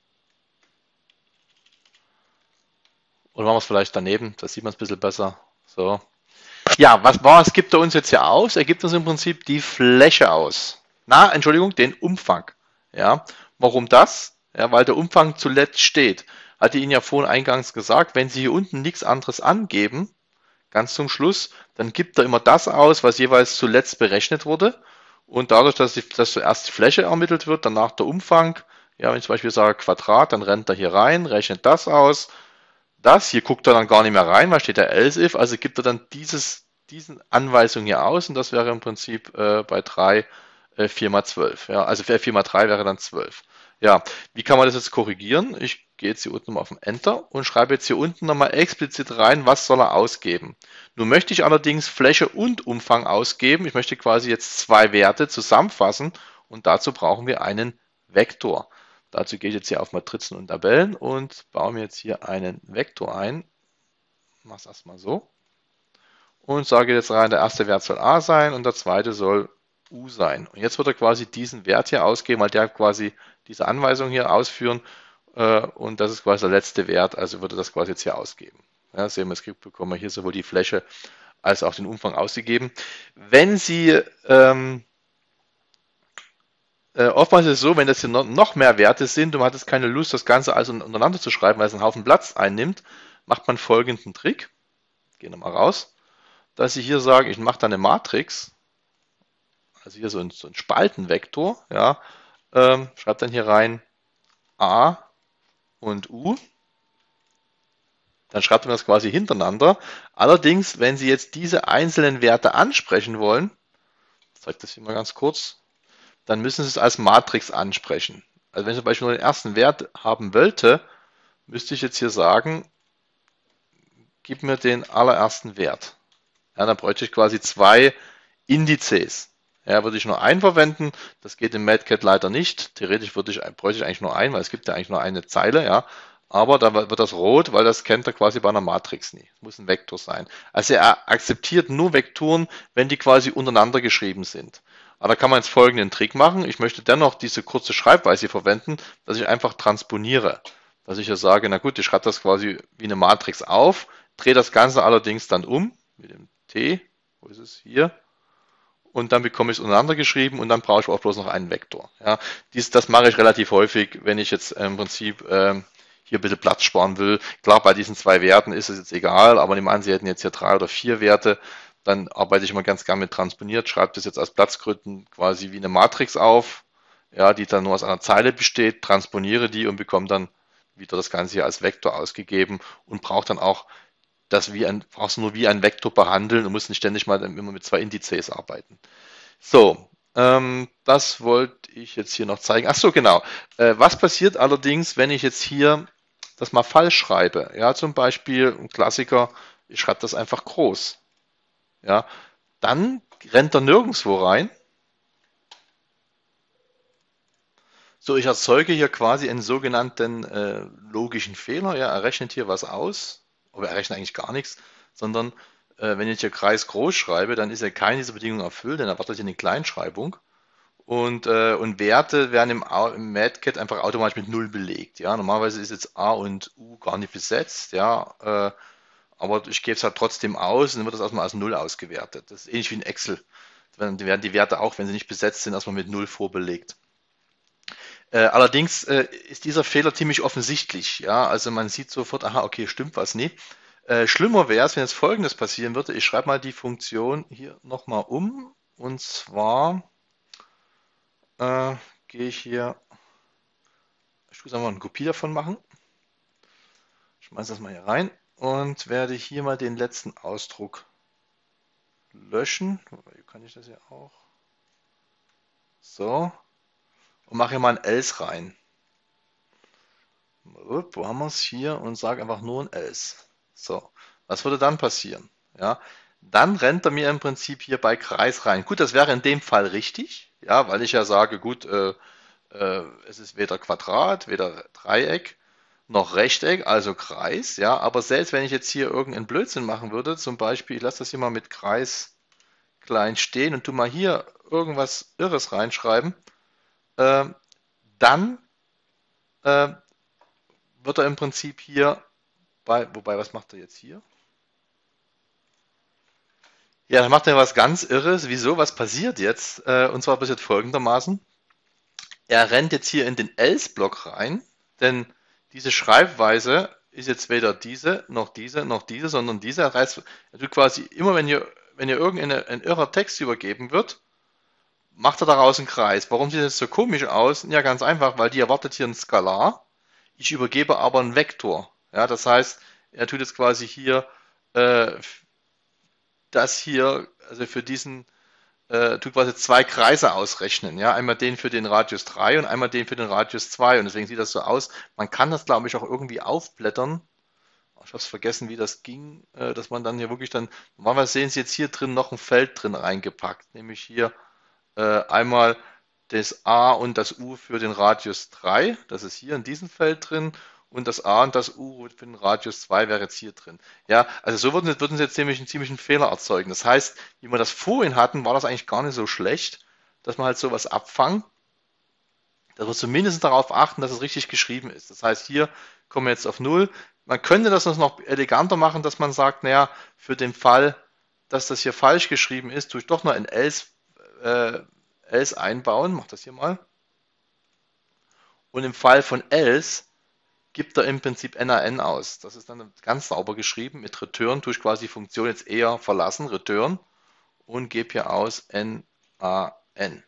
Oder machen wir es vielleicht daneben, das sieht man es ein bisschen besser. So. Ja, was gibt er uns jetzt hier aus? Er gibt uns im Prinzip die Fläche aus. Na, Entschuldigung, den Umfang. Ja, warum das? Ja, weil der Umfang zuletzt steht. Hatte Ihnen ja vorhin eingangs gesagt, wenn Sie hier unten nichts anderes angeben, ganz zum Schluss, dann gibt er immer das aus, was jeweils zuletzt berechnet wurde. Und dadurch, dass zuerst die Fläche ermittelt wird, danach der Umfang, ja, wenn ich zum Beispiel sage Quadrat, dann rennt er hier rein, rechnet das aus. Das hier guckt er dann gar nicht mehr rein, weil steht der else if, also gibt er dann diesen Anweisung hier aus und das wäre im Prinzip bei 3 4 mal 12. Ja, also 4 mal 3 wäre dann 12. Ja, wie kann man das jetzt korrigieren? Ich gehe jetzt hier unten mal auf den Enter und schreibe jetzt hier unten nochmal explizit rein, was soll er ausgeben. Nun möchte ich allerdings Fläche und Umfang ausgeben. Ich möchte quasi jetzt zwei Werte zusammenfassen und dazu brauchen wir einen Vektor. Dazu gehe ich jetzt hier auf Matrizen und Tabellen und baue mir jetzt hier einen Vektor ein. Mache es erstmal so. Und sage jetzt rein, der erste Wert soll A sein und der zweite soll U sein. Und jetzt wird er quasi diesen Wert hier ausgeben, weil der quasi diese Anweisung hier ausführen. Und das ist quasi der letzte Wert, also würde das quasi jetzt hier ausgeben. Ja, sehen wir, es bekommen wir hier sowohl die Fläche als auch den Umfang ausgegeben. Wenn Sie oftmals ist es so, wenn das hier noch mehr Werte sind und man hat jetzt keine Lust, das Ganze also untereinander zu schreiben, weil es einen Haufen Platz einnimmt, macht man folgenden Trick. Gehen wir mal raus. Dass Sie hier sagen, ich mache da eine Matrix, also hier so ein Spaltenvektor, ja, schreibt dann hier rein A und U. Dann schreibt man das quasi hintereinander. Allerdings, wenn Sie jetzt diese einzelnen Werte ansprechen wollen, zeige das hier mal ganz kurz, dann müssen Sie es als Matrix ansprechen. Also wenn ich zum Beispiel nur den ersten Wert haben wollte, müsste ich jetzt hier sagen, gib mir den allerersten Wert. Ja, dann bräuchte ich quasi zwei Indizes. Ja, würde ich nur einen verwenden, das geht im Madcat leider nicht. Theoretisch bräuchte ich eigentlich nur einen, weil es gibt ja eigentlich nur eine Zeile, ja. Aber da wird das rot, weil das kennt er quasi bei einer Matrix nie. Es muss ein Vektor sein. Also er akzeptiert nur Vektoren, wenn die quasi untereinander geschrieben sind. Aber da kann man jetzt folgenden Trick machen. Ich möchte dennoch diese kurze Schreibweise verwenden, dass ich einfach transponiere. Dass ich ja sage, na gut, ich schreibe das quasi wie eine Matrix auf, drehe das Ganze allerdings dann um mit dem T, wo ist es? Hier. Und dann bekomme ich es untereinander geschrieben und dann brauche ich auch bloß noch einen Vektor. Ja, das mache ich relativ häufig, wenn ich jetzt im Prinzip hier ein bisschen Platz sparen will. Klar, bei diesen zwei Werten ist es jetzt egal, aber nehmen an, Sie hätten jetzt hier 3 oder 4 Werte, dann arbeite ich immer ganz gern mit transponiert, schreibe das jetzt aus Platzgründen quasi wie eine Matrix auf, ja, die dann nur aus einer Zeile besteht, transponiere die und bekomme dann wieder das Ganze hier als Vektor ausgegeben und brauche dann auch brauchst du nur wie ein Vektor behandeln und musst nicht ständig mal immer mit zwei Indizes arbeiten. So, das wollte ich jetzt hier noch zeigen. Ach so, genau. Was passiert allerdings, wenn ich jetzt hier das mal falsch schreibe? Ja, zum Beispiel ein Klassiker, ich schreibe das einfach groß. Ja, dann rennt er nirgendwo rein. So, ich erzeuge hier quasi einen sogenannten logischen Fehler. Ja, er rechnet hier was aus, aber er rechnet eigentlich gar nichts, sondern wenn ich hier Kreis groß schreibe, dann ist ja keine dieser Bedingungen erfüllt, dann erwartet hier eine Kleinschreibung. Und Werte werden im Madcat einfach automatisch mit null belegt. Ja, normalerweise ist jetzt A und U gar nicht besetzt, ja, aber ich gebe es halt trotzdem aus und dann wird das erstmal als null ausgewertet. Das ist ähnlich wie in Excel. Dann werden die Werte auch, wenn sie nicht besetzt sind, erstmal mit null vorbelegt. Allerdings ist dieser Fehler ziemlich offensichtlich. Ja, also man sieht sofort, aha, okay, stimmt was nicht. Schlimmer wäre es, wenn jetzt Folgendes passieren würde. Ich schreibe mal die Funktion hier nochmal um. Und zwar gehe ich hier, ich muss einfach eine Kopie davon machen. Schmeiße das mal hier rein und werde hier mal den letzten Ausdruck löschen. Hier kann ich das ja auch. So. Und mache hier mal ein else rein. Wo haben wir es hier und sage einfach nur ein else. So, was würde dann passieren? Ja, dann rennt er mir im Prinzip hier bei Kreis rein. Gut, das wäre in dem Fall richtig, ja, weil ich ja sage, gut, es ist weder Quadrat, weder Dreieck noch Rechteck, also Kreis, ja, aber selbst wenn ich jetzt hier irgendeinen Blödsinn machen würde, zum Beispiel, ich lasse das hier mal mit Kreis klein stehen und tu mal hier irgendwas Irres reinschreiben, äh, dann äh, wird er im Prinzip hier wobei, was macht er jetzt hier? Ja, dann macht er was ganz Irres. Wieso? Was passiert jetzt? Und zwar passiert folgendermaßen. Er rennt jetzt hier in den else-Block rein, denn diese Schreibweise ist jetzt weder diese, noch diese, noch diese, sondern diese. Er tut quasi immer, wenn hier ein irrer Text übergeben wird, macht er daraus einen Kreis. Warum sieht das so komisch aus? Ja, ganz einfach, weil die erwartet hier ein Skalar. Ich übergebe aber einen Vektor. Ja, das heißt, er tut jetzt quasi hier äh, das hier, also für diesen, tut quasi zwei Kreise ausrechnen. Ja, einmal den für den Radius 3 und einmal den für den Radius 2. Und deswegen sieht das so aus. Man kann das, glaube ich, auch irgendwie aufblättern. Ich habe es vergessen, wie das ging, dass man dann hier wirklich dann, normalerweise sehen Sie jetzt hier drin noch ein Feld drin reingepackt, nämlich hier einmal das A und das U für den Radius 3, das ist hier in diesem Feld drin, und das A und das U für den Radius 2 wäre jetzt hier drin. Ja, also so würden Sie jetzt einen ziemlichen Fehler erzeugen. Das heißt, wie wir das vorhin hatten, war das eigentlich gar nicht so schlecht, dass man halt sowas abfangen, dass wir zumindest darauf achten, dass es richtig geschrieben ist. Das heißt, hier kommen wir jetzt auf null. Man könnte das noch eleganter machen, dass man sagt, naja, für den Fall, dass das hier falsch geschrieben ist, tue ich doch noch ein else einbauen. Mach das hier mal. Und im Fall von else gibt er im Prinzip NaN aus. Das ist dann ganz sauber geschrieben. Mit Return tue ich quasi die Funktion jetzt eher verlassen, Return, und gebe hier aus NaN.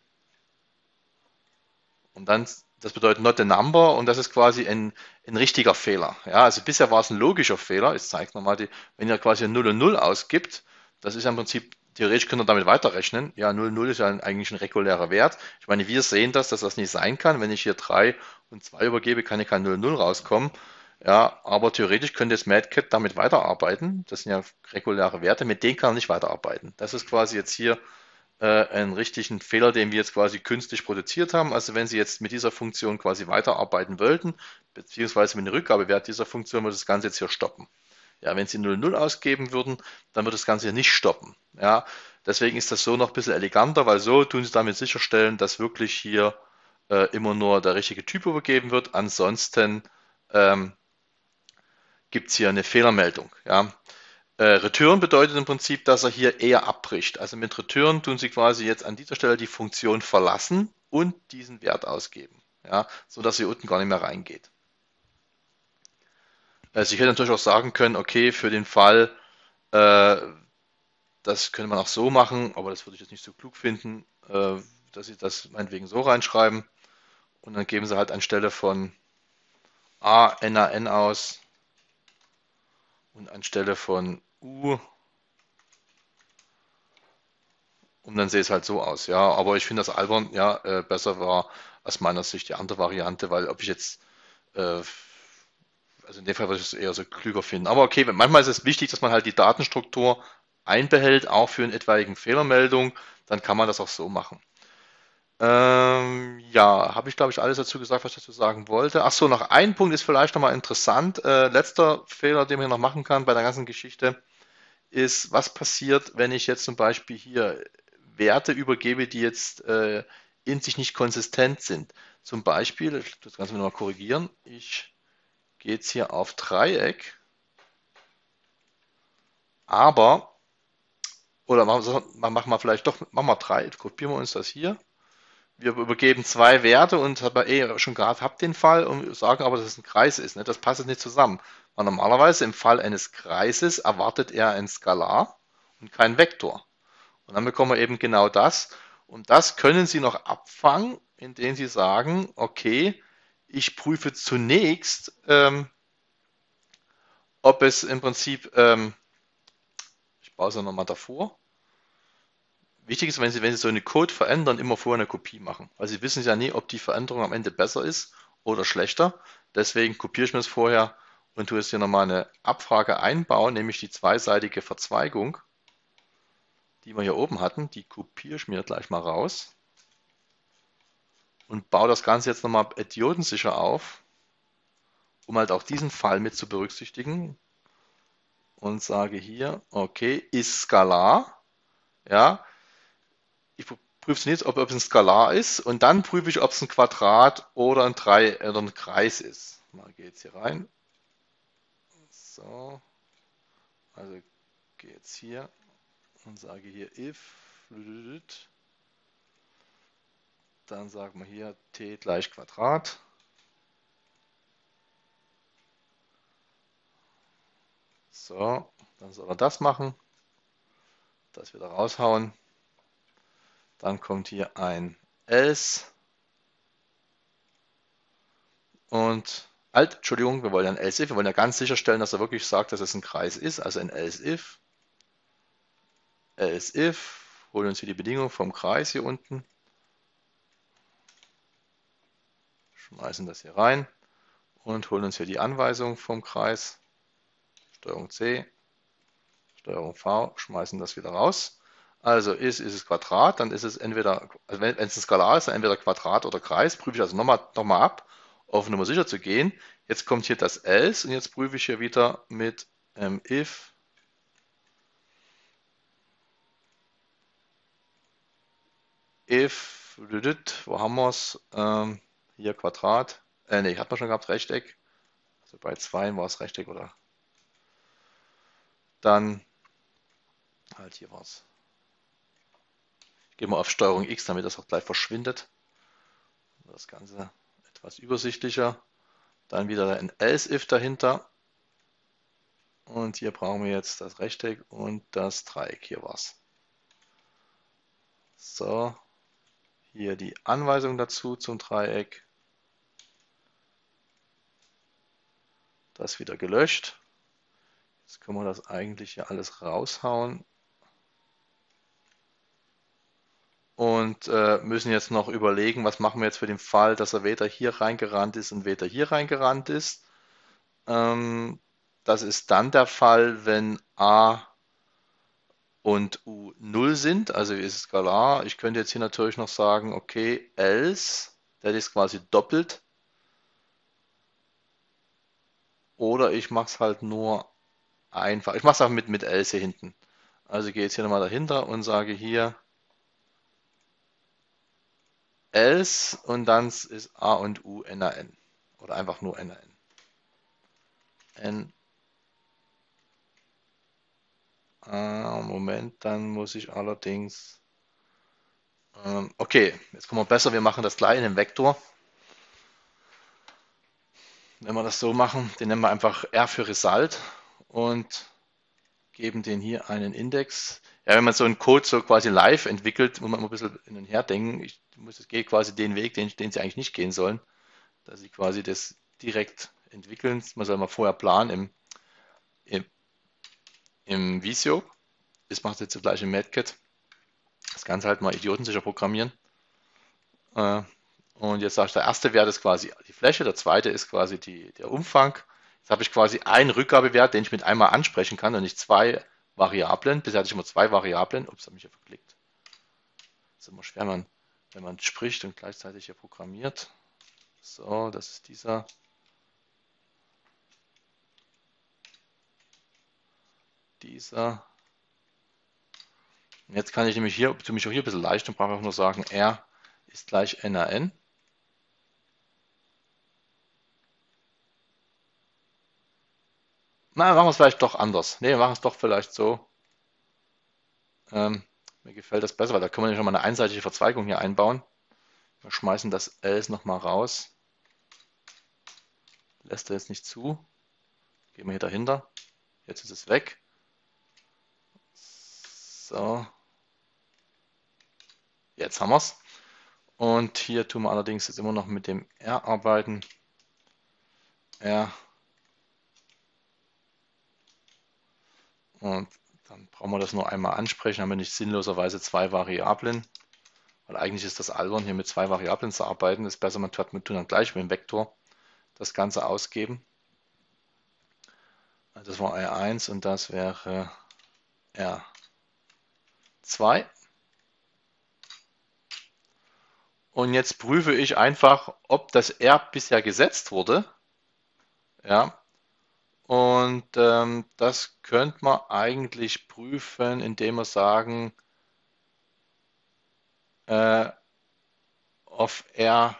Und dann, das bedeutet not a number, und das ist quasi ein richtiger Fehler. Ja, also bisher war es ein logischer Fehler. Ich zeige nochmal, wenn ihr quasi 0 und 0 ausgibt, das ist im Prinzip theoretisch können wir damit weiterrechnen. Ja, 0,0 ist ja eigentlich ein regulärer Wert. Ich meine, wir sehen das, dass das nicht sein kann. Wenn ich hier 3 und 2 übergebe, kann ja kein 0,0 rauskommen. Ja, aber theoretisch könnte jetzt MadCat damit weiterarbeiten. Das sind ja reguläre Werte, mit denen kann er nicht weiterarbeiten. Das ist quasi jetzt hier einen richtigen Fehler, den wir jetzt quasi künstlich produziert haben. Also wenn Sie jetzt mit dieser Funktion quasi weiterarbeiten wollten, beziehungsweise mit dem Rückgabewert dieser Funktion, würde das Ganze jetzt hier stoppen. Ja, wenn Sie 0,0 ausgeben würden, dann wird das Ganze hier nicht stoppen. Ja, deswegen ist das so noch ein bisschen eleganter, weil so tun Sie damit sicherstellen, dass wirklich hier immer nur der richtige Typ übergeben wird. Ansonsten ähm, gibt es hier eine Fehlermeldung. Ja. Return bedeutet im Prinzip, dass er hier eher abbricht. Also mit Return tun Sie quasi jetzt an dieser Stelle die Funktion verlassen und diesen Wert ausgeben, ja, sodass sie unten gar nicht mehr reingeht. Sie hätten natürlich auch sagen können, okay, für den Fall, äh, das könnte man auch so machen, aber das würde ich jetzt nicht so klug finden, dass Sie das meinetwegen so reinschreiben und dann geben Sie halt anstelle von A NaN aus und anstelle von U. Und dann sehe es halt so aus, ja. Aber ich finde das albern, ja, besser war aus meiner Sicht die andere Variante, weil ob ich jetzt, also in dem Fall würde ich es eher so klüger finden. Aber okay, manchmal ist es wichtig, dass man halt die Datenstruktur einbehält, auch für eine etwaigen Fehlermeldung, dann kann man das auch so machen. Ja, habe ich glaube ich alles dazu gesagt, was ich dazu sagen wollte. Ach so, noch ein Punkt ist vielleicht nochmal interessant. Letzter Fehler, den man hier noch machen kann bei der ganzen Geschichte ist, was passiert, wenn ich jetzt zum Beispiel hier Werte übergebe, die jetzt in sich nicht konsistent sind. Zum Beispiel, das Ganze nochmal korrigieren, ich gehe jetzt hier auf Dreieck, aber, oder machen wir vielleicht doch, machen wir drei, kopieren wir uns das hier. Wir übergeben zwei Werte und haben schon gerade habt den Fall und sagen aber, dass es ein Kreis ist. Ne? Das passt jetzt nicht zusammen. Weil normalerweise im Fall eines Kreises erwartet er ein Skalar und kein Vektor. Und dann bekommen wir eben genau das. Und das können Sie noch abfangen, indem Sie sagen, okay, ich prüfe zunächst, ob es im Prinzip, ich baue es ja nochmal davor. Wichtig ist, wenn Sie so eine Code verändern, immer vorher eine Kopie machen. Weil Sie wissen ja nie, ob die Veränderung am Ende besser ist oder schlechter. Deswegen kopiere ich mir das vorher und tue jetzt hier nochmal eine Abfrage einbauen, nämlich die zweiseitige Verzweigung, die wir hier oben hatten. Die kopiere ich mir gleich mal raus und baue das Ganze jetzt nochmal idiotensicher auf, um halt auch diesen Fall mit zu berücksichtigen und sage hier, okay, ist Skalar, ja, ich prüfe zunächst, ob es ein Skalar ist und dann prüfe ich, ob es ein Quadrat oder oder ein Kreis ist. Mal gehe jetzt hier rein. So, also gehe jetzt hier und sage hier if, dann sagen wir hier t gleich Quadrat. So, dann soll er das machen, das wieder raushauen. Dann kommt hier ein else und Entschuldigung, wir wollen ein else if, wir wollen ja ganz sicherstellen, dass er wirklich sagt, dass es ein Kreis ist, also ein else if, holen uns hier die Bedingung vom Kreis hier unten, schmeißen das hier rein und holen uns hier die Anweisung vom Kreis, Steuerung C, Steuerung V, schmeißen das wieder raus. Also ist es Quadrat, dann ist es entweder, also wenn es ein Skalar ist, dann entweder Quadrat oder Kreis, prüfe ich also nochmal ab, auf Nummer sicher zu gehen. Jetzt kommt hier das else und jetzt prüfe ich hier wieder mit if wo haben wir es? Hier Quadrat. Ne, hat man schon gehabt, Rechteck. Also bei 2 war es Rechteck oder dann halt hier war es. Ich gehe mal auf Steuerung X, damit das auch gleich verschwindet. Das Ganze etwas übersichtlicher. Dann wieder ein else if dahinter. Und hier brauchen wir jetzt das Rechteck und das Dreieck. Hier war's. So, hier die Anweisung dazu zum Dreieck. Das wieder gelöscht. Jetzt können wir das eigentlich hier alles raushauen. und müssen jetzt noch überlegen, was machen wir jetzt für den Fall, dass er weder hier reingerannt ist und weder hier reingerannt ist. Das ist dann der Fall, wenn a und u 0 sind, also ist Skalar. Ich könnte jetzt hier natürlich noch sagen, okay, else, das ist quasi doppelt. Oder ich mache es halt nur einfach. Ich mache es auch mit else hier hinten. Also gehe jetzt hier nochmal dahinter und sage hier else und dann ist a und u NaN. Oder einfach nur NaN. N. Moment, dann muss ich allerdings. Okay, jetzt kommen wir besser. Wir machen das gleich in dem Vektor. Wenn wir das so machen, den nennen wir einfach R für Result und geben den hier einen Index. Ja, wenn man so einen Code so quasi live entwickelt, muss man immer ein bisschen hin und her denken. Es geht quasi den Weg, den sie eigentlich nicht gehen sollen, dass sie quasi das direkt entwickeln. Man soll mal vorher planen im, im Visio. Das macht jetzt gleich im Madcat. Das Ganze halt mal idiotensicher programmieren. Und jetzt sage ich, der erste Wert ist quasi die Fläche, der zweite ist quasi der Umfang. Jetzt habe ich quasi einen Rückgabewert, den ich mit einmal ansprechen kann und nicht zwei Variablen. Bisher hatte ich immer zwei Variablen. Ups, habe mich hier verklickt. Das ist immer schwer, wenn man spricht und gleichzeitig hier programmiert. So, das ist dieser. Jetzt kann ich nämlich hier, tue mich auch hier ein bisschen leicht und brauche einfach nur sagen, R ist gleich NaN. Na, machen wir es vielleicht doch anders. Ne, wir machen es doch vielleicht so. Mir gefällt das besser, weil da können wir ja schon mal eine einseitige Verzweigung hier einbauen. Wir schmeißen das else nochmal raus. Lässt er jetzt nicht zu. Gehen wir hier dahinter. Jetzt ist es weg. So. Jetzt haben wir es. Und hier tun wir allerdings jetzt immer noch mit dem R arbeiten. R. Und dann brauchen wir das nur einmal ansprechen, haben wir nicht sinnloserweise zwei Variablen. Weil eigentlich ist das albern, hier mit zwei Variablen zu arbeiten. Das ist besser, man tut dann gleich mit dem Vektor das Ganze ausgeben. Also das war R1 und das wäre R2. Und jetzt prüfe ich einfach, ob das R bisher gesetzt wurde. Ja. Und das könnte man eigentlich prüfen, indem wir sagen, auf R.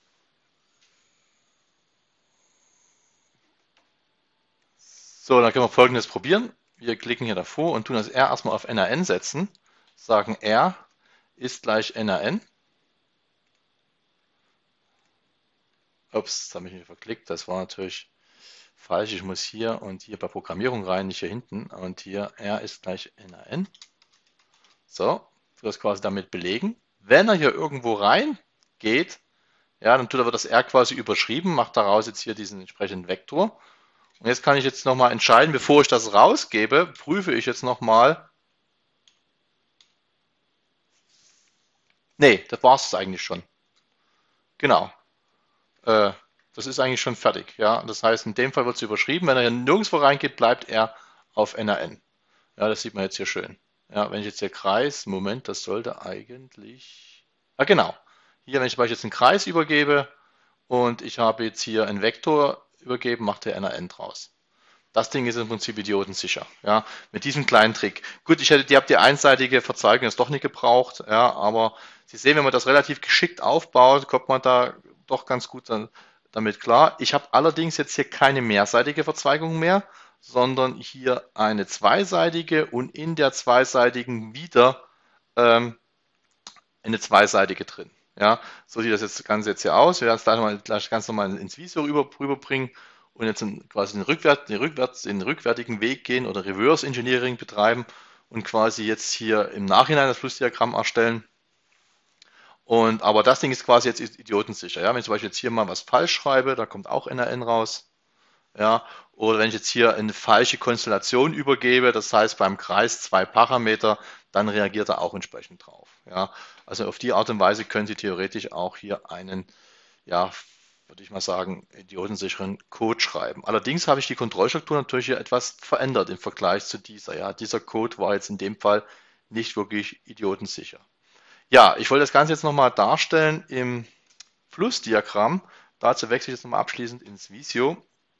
So, dann können wir Folgendes probieren. Wir klicken hier davor und tun das R erstmal auf NaN setzen, sagen R ist gleich NaN. Ups, das habe ich mich verklickt, das war natürlich falsch. Ich muss hier und hier bei Programmierung rein, nicht hier hinten. Und hier R ist gleich NaN. So, das quasi damit belegen. Wenn er hier irgendwo rein geht, ja, dann wird das R quasi überschrieben, macht daraus jetzt hier diesen entsprechenden Vektor. Und jetzt kann ich jetzt nochmal entscheiden, bevor ich das rausgebe, prüfe ich jetzt nochmal. Nee, das war es eigentlich schon. Genau. Das ist eigentlich schon fertig. Ja, das heißt, in dem Fall wird es überschrieben. Wenn er hier nirgendwo reingeht, bleibt er auf NaN. Ja, das sieht man jetzt hier schön. Ja, wenn ich jetzt hier Kreis, Moment, das sollte eigentlich. Ah, genau. Hier, wenn ich jetzt einen Kreis übergebe und ich habe jetzt hier einen Vektor übergeben, macht der NaN draus. Das Ding ist im Prinzip idiotensicher. Ja, mit diesem kleinen Trick. Gut, ihr habt die einseitige Verzweigung jetzt doch nicht gebraucht, ja, aber Sie sehen, wenn man das relativ geschickt aufbaut, kommt man da doch ganz gut damit klar. Ich habe allerdings jetzt hier keine mehrseitige Verzweigung mehr, sondern hier eine zweiseitige und in der zweiseitigen wieder eine zweiseitige drin. Ja, so sieht das Ganze jetzt hier aus. Wir werden es gleich ganz normal ins Visio rüberbringen und jetzt quasi den rückwärtigen Weg gehen oder Reverse Engineering betreiben und quasi jetzt hier im Nachhinein das Flussdiagramm erstellen. Aber das Ding ist quasi jetzt idiotensicher. Ja? Wenn ich zum Beispiel jetzt hier mal was falsch schreibe, da kommt auch NaN raus. Ja, oder wenn ich jetzt hier eine falsche Konstellation übergebe, das heißt beim Kreis 2 Parameter, dann reagiert er auch entsprechend drauf. Ja, also auf die Art und Weise können Sie theoretisch auch hier einen, ja, würde ich mal sagen, idiotensicheren Code schreiben. Allerdings habe ich die Kontrollstruktur natürlich hier etwas verändert im Vergleich zu dieser. Ja, dieser Code war jetzt in dem Fall nicht wirklich idiotensicher. Ja, ich wollte das Ganze jetzt nochmal darstellen im Flussdiagramm. Dazu wechsle ich jetzt nochmal abschließend ins Visio.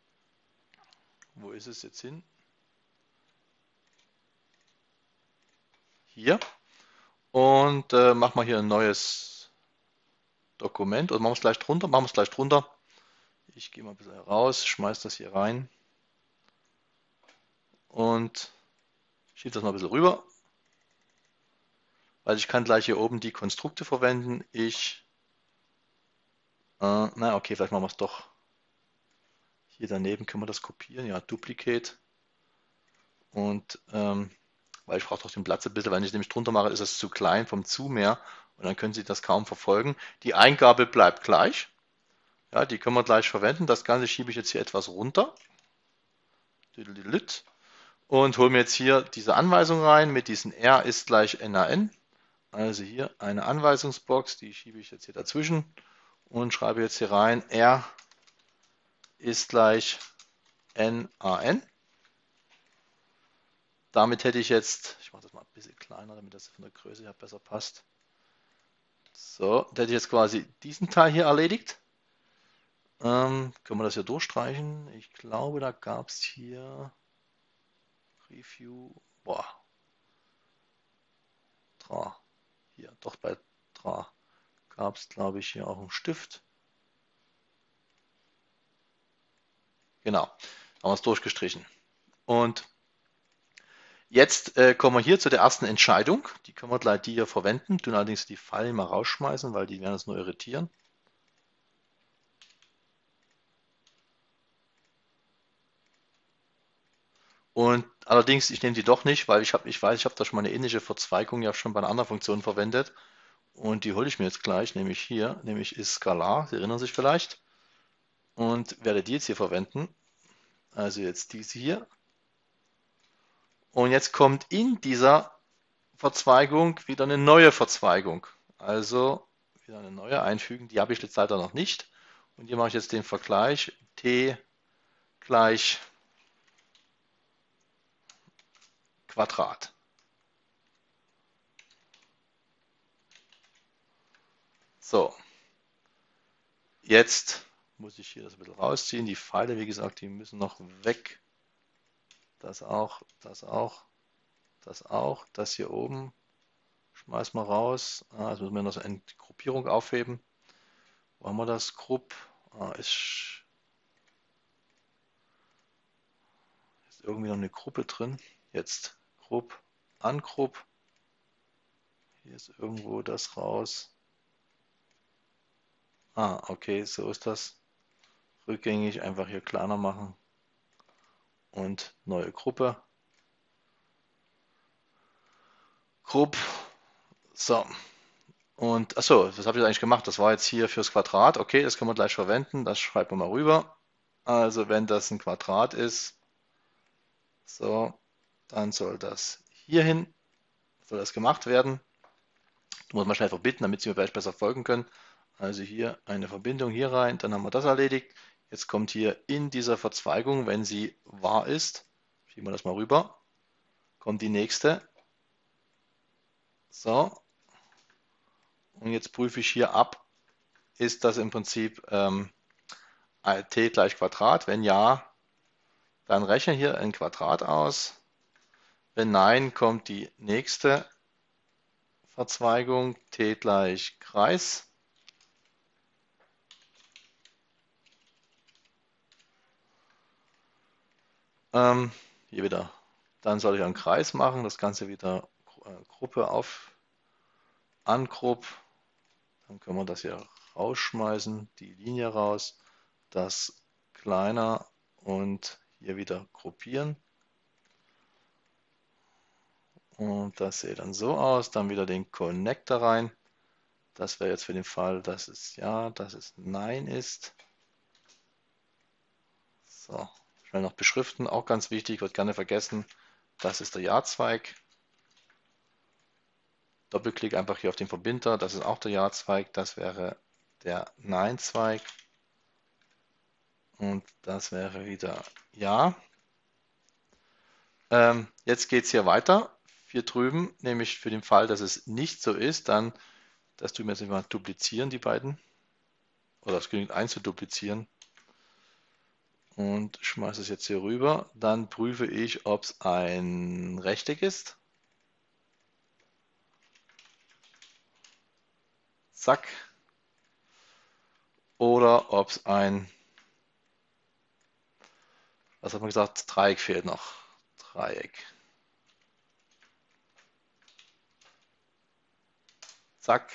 Wo ist es jetzt hin? Hier. Und machen wir hier ein neues Dokument. Oder machen wir es gleich drunter? Machen wir es gleich drunter. Ich gehe mal ein bisschen raus, schmeiße das hier rein und schiebe das mal ein bisschen rüber. Weil ich kann gleich hier oben die Konstrukte verwenden. Na okay, vielleicht machen wir es doch. Hier daneben können wir das kopieren. Ja, Duplicate. Und weil ich brauche doch den Platz ein bisschen, wenn ich nämlich drunter mache, ist es zu klein vom Zumehr und dann können Sie das kaum verfolgen. Die Eingabe bleibt gleich. Ja, die können wir gleich verwenden. Das Ganze schiebe ich jetzt hier etwas runter und hole mir jetzt hier diese Anweisung rein mit diesen R ist gleich NaN. Also hier eine Anweisungsbox, die schiebe ich jetzt hier dazwischen und schreibe jetzt hier rein R ist gleich NaN. Damit hätte ich jetzt, ich mache das mal ein bisschen kleiner, damit das von der Größe her besser passt. So, da hätte ich jetzt quasi diesen Teil hier erledigt. Können wir das hier durchstreichen? Ich glaube, da gab es hier Review. Boah. Dra. Hier, doch bei Dra gab es, glaube ich, hier auch einen Stift. Genau, haben wir es durchgestrichen. Und jetzt kommen wir hier zu der ersten Entscheidung. Die können wir gleich hier verwenden, tun allerdings die Fallen mal rausschmeißen, weil die werden uns nur irritieren. Und allerdings, ich nehme die doch nicht, weil ich weiß, ich habe da schon mal eine ähnliche Verzweigung ja schon bei einer anderen Funktion verwendet. Und die hole ich mir jetzt gleich, nämlich hier, nämlich ist Skalar, Sie erinnern sich vielleicht. Und werde die jetzt hier verwenden. Also jetzt diese hier. Und jetzt kommt in dieser Verzweigung wieder eine neue Verzweigung. Also wieder eine neue einfügen. Die habe ich jetzt leider noch nicht. Und hier mache ich jetzt den Vergleich. T gleich Quadrat. So, jetzt muss ich hier das ein bisschen rausziehen. Die Pfeile, wie gesagt, die müssen noch weg. Das auch, das auch, das auch. Das hier oben schmeißen wir raus. Jetzt müssen wir noch so eine Gruppierung aufheben. Wo haben wir das? Grupp. Ist irgendwie noch eine Gruppe drin. Jetzt Grupp, Angrupp. Hier ist irgendwo das raus. Okay, so ist das. Rückgängig einfach hier kleiner machen und neue Gruppe. Grupp. So. Und achso, was habe ich eigentlich gemacht? Das war jetzt hier fürs Quadrat. Okay, das können wir gleich verwenden. Das schreiben wir mal rüber. Also wenn das ein Quadrat ist, so, dann soll das hierhin, soll das gemacht werden. Da muss man schnell verbinden, damit Sie mir vielleicht besser folgen können. Also hier eine Verbindung hier rein, dann haben wir das erledigt. Jetzt kommt hier in dieser Verzweigung, wenn sie wahr ist, schieben wir das mal rüber, kommt die nächste. So, und jetzt prüfe ich hier ab, ist das im Prinzip t gleich Quadrat? Wenn ja, dann rechne hier ein Quadrat aus. Wenn nein, kommt die nächste Verzweigung, t gleich Kreis. Hier wieder. Dann soll ich einen Kreis machen, das Ganze wieder Gruppe auf Angrupp. Dann können wir das hier rausschmeißen, die Linie raus, das kleiner und hier wieder gruppieren. Und das sieht dann so aus. Dann wieder den Connector rein. Das wäre jetzt für den Fall, dass es ja, dass es Nein ist. So, Schnell noch beschriften, auch ganz wichtig, wird gerne vergessen. Das ist der Ja-Zweig. Doppelklick einfach hier auf den Verbinder, das ist auch der Ja-Zweig, das wäre der Nein-Zweig und das wäre wieder Ja. Jetzt geht es hier weiter, hier drüben, nämlich für den Fall, dass es nicht so ist, dann, das tun wir jetzt mal duplizieren, die beiden, oder es genügt eins zu duplizieren und schmeiße es jetzt hier rüber, dann prüfe ich, ob es ein Rechteck ist. Zack. Oder ob es ein, was hat man gesagt, Dreieck fehlt noch. Dreieck. Zack.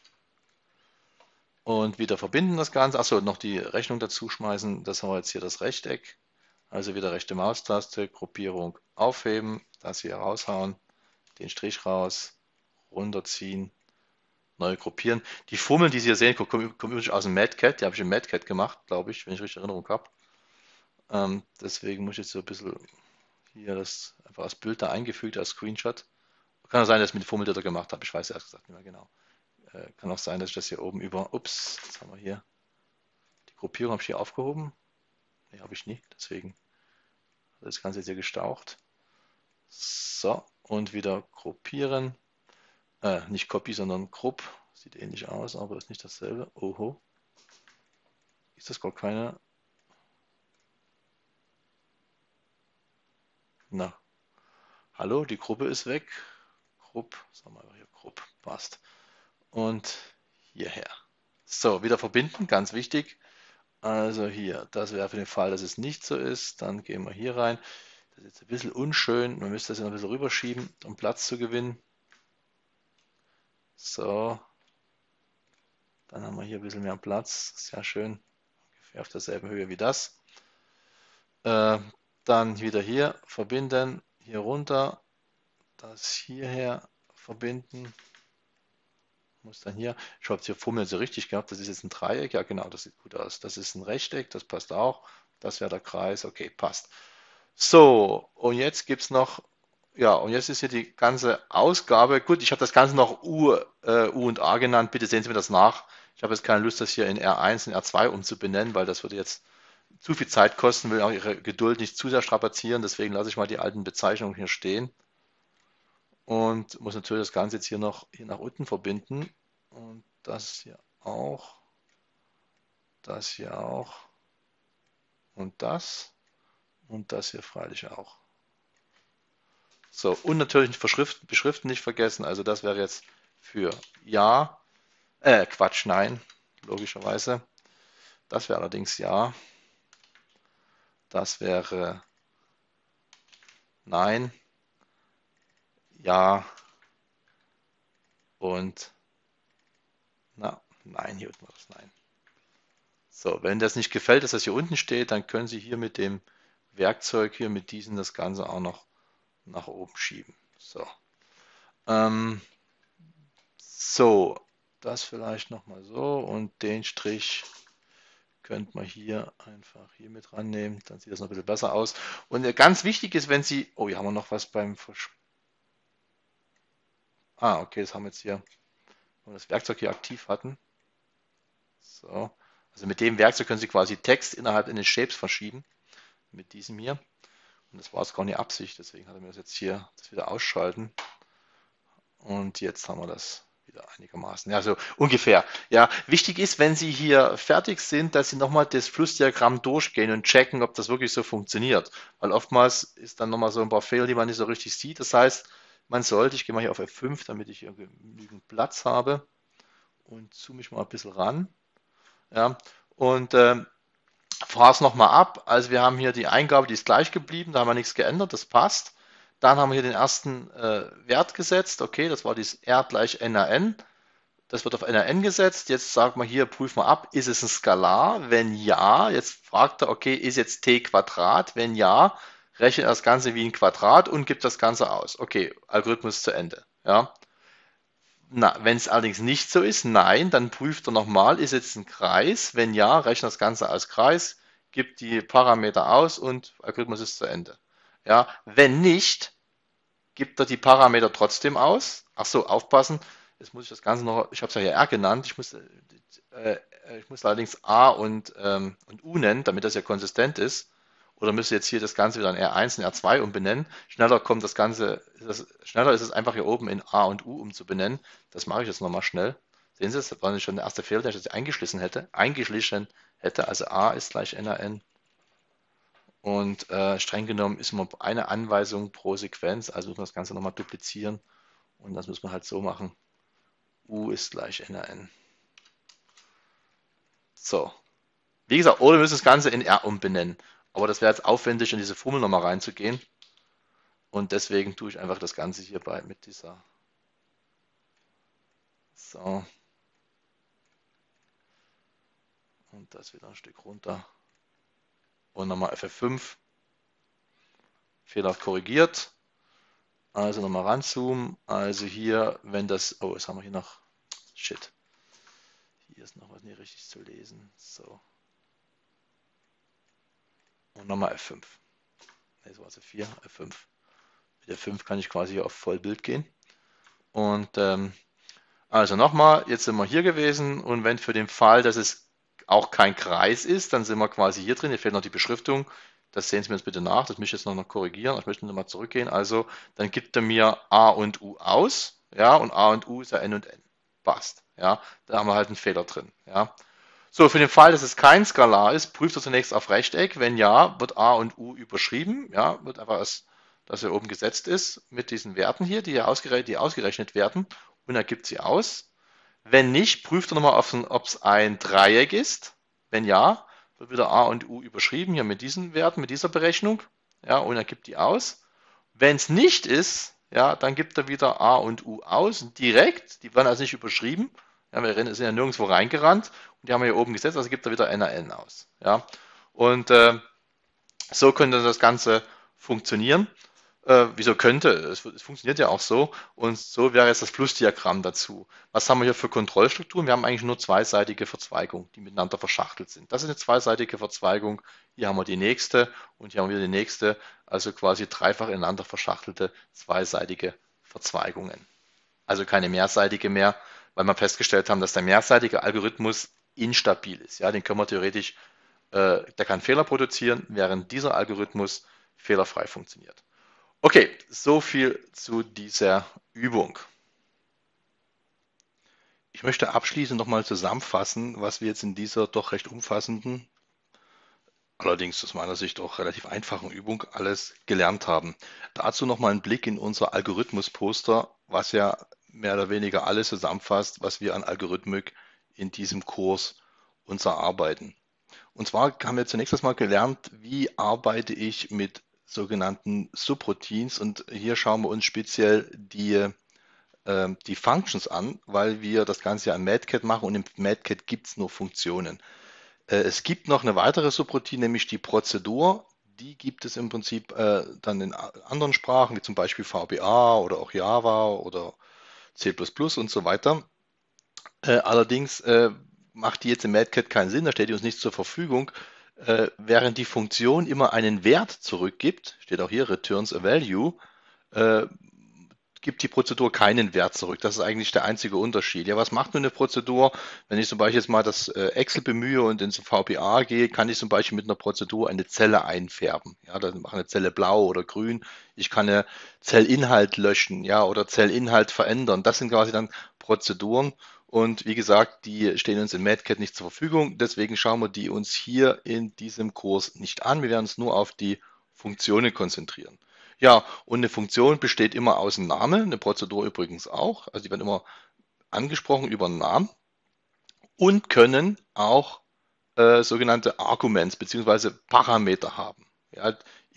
Und wieder verbinden das Ganze. Achso, noch die Rechnung dazu schmeißen. Das haben wir jetzt hier das Rechteck. Also wieder rechte Maustaste, Gruppierung aufheben, das hier raushauen, den Strich raus, runterziehen, neu gruppieren. Die Formeln, die Sie hier sehen, kommen übrigens aus dem MadCat. Die habe ich im MadCat gemacht, glaube ich, wenn ich richtig Erinnerung habe. Deswegen muss ich jetzt so ein bisschen hier das einfach als Bild da eingefügt, als Screenshot. Kann auch sein, dass ich mit der Formel da gemacht habe. Ich weiß ehrlich gesagt nicht mehr genau. Kann auch sein, dass ich das hier oben über, ups, jetzt haben wir hier, die Gruppierung habe ich hier aufgehoben. Ne, habe ich nicht, deswegen hat das Ganze jetzt hier gestaucht. So, und wieder gruppieren. Nicht Copy, sondern Grupp. Sieht ähnlich aus, aber ist nicht dasselbe. Oho. Ist das gar keine? Na, hallo, die Gruppe ist weg. Grupp, sagen wir mal hier, Grupp, passt. Und hierher. So, wieder verbinden, ganz wichtig. Also hier, das wäre für den Fall, dass es nicht so ist. Dann gehen wir hier rein. Das ist jetzt ein bisschen unschön. Man müsste das ja noch ein bisschen rüberschieben, um Platz zu gewinnen. So, dann haben wir hier ein bisschen mehr Platz. Sehr schön. Ungefähr auf derselben Höhe wie das. Dann wieder hier verbinden, hier runter, das hierher verbinden. Muss dann hier, ich habe es hier vor mir so richtig gehabt, das ist jetzt ein Dreieck, ja genau, das sieht gut aus. Das ist ein Rechteck, das passt auch. Das wäre der Kreis, okay, passt. So, und jetzt gibt es noch, ja, und jetzt ist hier die ganze Ausgabe. Gut, ich habe das Ganze noch U und A genannt, bitte sehen Sie mir das nach. Ich habe jetzt keine Lust, das hier in R1 und R2 umzubenennen, weil das würde jetzt zu viel Zeit kosten, will auch Ihre Geduld nicht zu sehr strapazieren, deswegen lasse ich mal die alten Bezeichnungen hier stehen und muss natürlich das Ganze jetzt hier noch hier nach unten verbinden und das hier auch und das hier freilich auch. So, und natürlich beschriften nicht vergessen, also das wäre jetzt für Ja, Quatsch, nein, logischerweise. Das wäre allerdings Ja, das wäre Nein, Ja und nein, hier unten war das Nein. So, wenn das nicht gefällt, dass das hier unten steht, dann können Sie hier mit dem Werkzeug hier mit diesem das Ganze auch noch nach oben schieben. So, ähm, so das vielleicht nochmal so und den Strich könnte man hier einfach hier mit rannehmen, dann sieht das noch ein bisschen besser aus. Und ganz wichtig ist, wenn Sie, oh, hier haben wir noch was beim okay, das haben wir jetzt hier, wenn wir das Werkzeug hier aktiv hatten. So, also mit dem Werkzeug können Sie quasi Text innerhalb in den Shapes verschieben, mit diesem hier. Und das war jetzt gar nicht Absicht, deswegen hat er mir das jetzt hier das wieder ausschalten. Und jetzt haben wir das wieder einigermaßen. Ja, so ungefähr. Ja, wichtig ist, wenn Sie hier fertig sind, dass Sie nochmal das Flussdiagramm durchgehen und checken, ob das wirklich so funktioniert. Weil oftmals ist dann nochmal so ein paar Fehler, die man nicht so richtig sieht. Das heißt, man sollte, ich gehe mal hier auf F5, damit ich hier genügend Platz habe und zoome mich mal ein bisschen ran. Ja, und fahre es nochmal ab. Also wir haben hier die Eingabe, die ist gleich geblieben, da haben wir nichts geändert, das passt. Dann haben wir hier den ersten Wert gesetzt, okay, das war dieses R gleich NaN. Das wird auf NaN gesetzt. Jetzt sagt man hier, prüfen wir ab, ist es ein Skalar? Wenn ja, jetzt fragt er, okay, ist jetzt t Quadrat? Wenn ja, rechnet das Ganze wie ein Quadrat und gibt das Ganze aus. Okay, Algorithmus zu Ende. Ja. Na, wenn es allerdings nicht so ist, nein, dann prüft er nochmal, ist jetzt ein Kreis? Wenn ja, rechnet das Ganze als Kreis, gibt die Parameter aus und Algorithmus ist zu Ende. Ja, wenn nicht, gibt er die Parameter trotzdem aus. Ach so, aufpassen. Jetzt muss ich das Ganze noch, ich habe es ja hier R genannt, äh, ich muss allerdings A und U nennen, damit das ja konsistent ist. Oder müsste jetzt hier das Ganze wieder in R1 und R2 umbenennen. Schneller kommt das Ganze, schneller ist es einfach hier oben in A und U umzubenennen. Das mache ich jetzt nochmal schnell. Sehen Sie es? Das war schon der erste Fehler, der ich jetzt eingeschlichen hätte. Also A ist gleich NaN. Und streng genommen ist immer eine Anweisung pro Sequenz, also muss man das Ganze nochmal duplizieren und das muss man halt so machen. U ist gleich NaN. So, wie gesagt, oder wir müssen das Ganze in R umbenennen. Aber das wäre jetzt aufwendig, in diese Formel nochmal reinzugehen. Und deswegen tue ich einfach das Ganze hierbei mit dieser. So. Und das wieder ein Stück runter. Und nochmal FF5. Fehler korrigiert. Also nochmal ranzoomen. Also hier, wenn das. Oh, jetzt haben wir hier noch. Shit. Hier ist noch was nicht richtig zu lesen. So. Und nochmal F5. Ne, so war es F4, F5. Mit F5 kann ich quasi hier auf Vollbild gehen. Und also nochmal, jetzt sind wir hier gewesen und wenn für den Fall, dass es auch kein Kreis ist, dann sind wir quasi hier drin. Hier fehlt noch die Beschriftung. Das sehen Sie mir jetzt bitte nach. Das möchte ich jetzt noch korrigieren. Ich möchte nochmal zurückgehen. Also dann gibt er mir A und U aus. Ja, und A und U ist ja N und N. Passt. Ja, da haben wir halt einen Fehler drin. Ja. So, für den Fall, dass es kein Skalar ist, prüft er zunächst auf Rechteck. Wenn ja, wird A und U überschrieben. Ja, wird einfach als, dass er oben gesetzt ist mit diesen Werten hier, die ausgerechnet werden und er gibt sie aus. Wenn nicht, prüft er nochmal, ob es ein Dreieck ist. Wenn ja, wird wieder A und U überschrieben, hier mit diesen Werten, mit dieser Berechnung. Ja, und er gibt die aus. Wenn es nicht ist, ja, dann gibt er wieder A und U aus, direkt. Die werden also nicht überschrieben. Ja, wir sind ja nirgendwo reingerannt und die haben wir hier oben gesetzt, also gibt er wieder NaN aus. Ja, und so könnte das Ganze funktionieren. Wieso könnte? Es funktioniert ja auch so. Und so wäre jetzt das Flussdiagramm dazu. Was haben wir hier für Kontrollstrukturen? Wir haben eigentlich nur zweiseitige Verzweigungen, die miteinander verschachtelt sind. Das ist eine zweiseitige Verzweigung. Hier haben wir die nächste und hier haben wir die nächste. Also quasi dreifach ineinander verschachtelte zweiseitige Verzweigungen. Also keine mehrseitige mehr, weil wir festgestellt haben, dass der mehrseitige Algorithmus instabil ist. Ja, den können wir theoretisch, der kann Fehler produzieren, während dieser Algorithmus fehlerfrei funktioniert. Okay, so viel zu dieser Übung. Ich möchte abschließend nochmal zusammenfassen, was wir jetzt in dieser doch recht umfassenden, allerdings aus meiner Sicht auch relativ einfachen Übung alles gelernt haben. Dazu nochmal ein Blick in unser Algorithmus-Poster, was ja mehr oder weniger alles zusammenfasst, was wir an Algorithmik in diesem Kurs uns erarbeiten. Und zwar haben wir zunächst einmal gelernt, wie arbeite ich mit sogenannten Subroutines und hier schauen wir uns speziell die Functions an, weil wir das Ganze ja im Madcat machen und im Madcat gibt es nur Funktionen. Es gibt noch eine weitere Subroutine, nämlich die Prozedur. Die gibt es im Prinzip dann in anderen Sprachen, wie zum Beispiel VBA oder auch Java oder C++ und so weiter. Allerdings macht die jetzt im Madcat keinen Sinn, da steht die uns nicht zur Verfügung. Während die Funktion immer einen Wert zurückgibt, steht auch hier returns a value, äh, gibt die Prozedur keinen Wert zurück. Das ist eigentlich der einzige Unterschied. Ja, was macht nun eine Prozedur? Wenn ich zum Beispiel jetzt mal das Excel bemühe und ins VBA gehe, kann ich zum Beispiel mit einer Prozedur eine Zelle einfärben. Ja, dann mache eine Zelle blau oder grün. Ich kann eine Zellinhalt löschen, ja, oder Zellinhalt verändern. Das sind quasi dann Prozeduren. Und wie gesagt, die stehen uns in Madcat nicht zur Verfügung. Deswegen schauen wir die uns hier in diesem Kurs nicht an. Wir werden uns nur auf die Funktionen konzentrieren. Ja, und eine Funktion besteht immer aus einem Namen, eine Prozedur übrigens auch. Also die werden immer angesprochen über einen Namen und können auch sogenannte Arguments bzw. Parameter haben. Ja,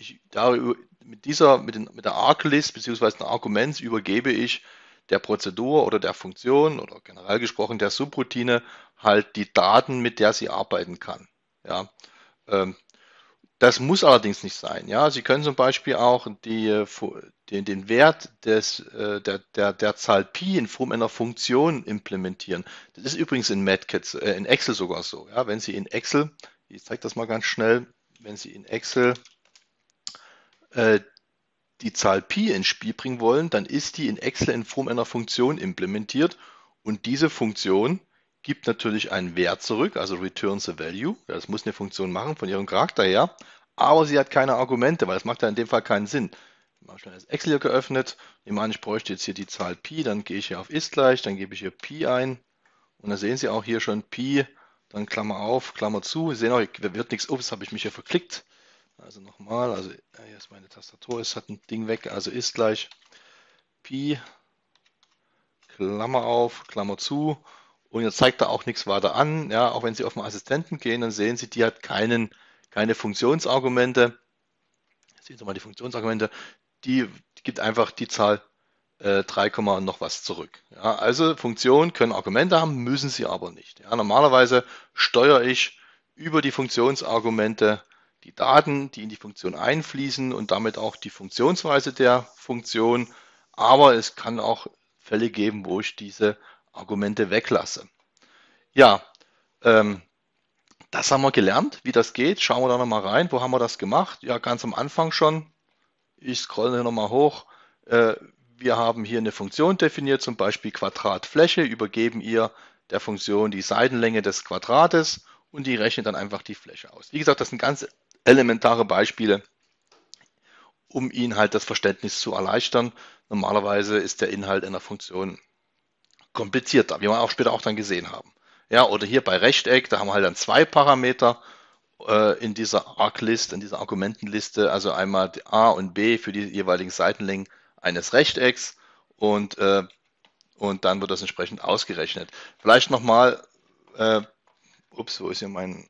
mit der Arglist bzw. den Arguments übergebe ich der Prozedur oder der Funktion oder generell gesprochen der Subroutine halt die Daten, mit der sie arbeiten kann. Ja, ähm, das muss allerdings nicht sein. Ja, Sie können zum Beispiel auch den Wert der Zahl Pi in Form einer Funktion implementieren. Das ist übrigens in Madcat, in Excel sogar so. Ja, wenn Sie in Excel Ich zeige das mal ganz schnell. Wenn Sie in Excel äh, die Zahl Pi ins Spiel bringen wollen, dann ist die in Excel in Form einer Funktion implementiert und diese Funktion gibt natürlich einen Wert zurück, also returns a value. Ja, das muss eine Funktion machen von ihrem Charakter her, aber sie hat keine Argumente, weil das macht ja in dem Fall keinen Sinn. Ich habe schnell das Excel hier geöffnet, nehme an, ich bräuchte jetzt hier die Zahl Pi, dann gehe ich hier auf ist gleich, dann gebe ich hier Pi ein und dann sehen Sie auch hier schon Pi, dann Klammer auf, Klammer zu. Sie sehen auch, hier wird nichts, ups, habe ich mich hier verklickt. Also nochmal, also hier ist meine Tastatur, es hat ein Ding weg, also ist gleich Pi, Klammer auf, Klammer zu. Und jetzt zeigt er auch nichts weiter an. Ja, auch wenn Sie auf den Assistenten gehen, dann sehen Sie, die hat keine Funktionsargumente. Sehen Sie mal die Funktionsargumente. Die gibt einfach die Zahl 3, und noch was zurück. Ja, also Funktionen können Argumente haben, müssen sie aber nicht. Ja, normalerweise steuere ich über die Funktionsargumente die Daten, die in die Funktion einfließen und damit auch die Funktionsweise der Funktion. Aber es kann auch Fälle geben, wo ich diese Argumente weglasse. Ja, ähm, das haben wir gelernt, wie das geht. Schauen wir da nochmal rein. Wo haben wir das gemacht? Ja, ganz am Anfang schon. Ich scrolle nochmal hoch. Äh, Wir haben hier eine Funktion definiert, zum Beispiel Quadratfläche, übergeben ihr der Funktion die Seitenlänge des Quadrates und die rechnet dann einfach die Fläche aus. Wie gesagt, das sind ganz elementare Beispiele, um Ihnen halt das Verständnis zu erleichtern. Normalerweise ist der Inhalt einer Funktion komplizierter, wie wir auch später auch dann gesehen haben. Ja, oder hier bei Rechteck, da haben wir halt dann zwei Parameter in dieser Arc-List, in dieser Argumentenliste, also einmal A und B für die jeweiligen Seitenlängen eines Rechtecks und, dann wird das entsprechend ausgerechnet. Vielleicht nochmal, wo ist hier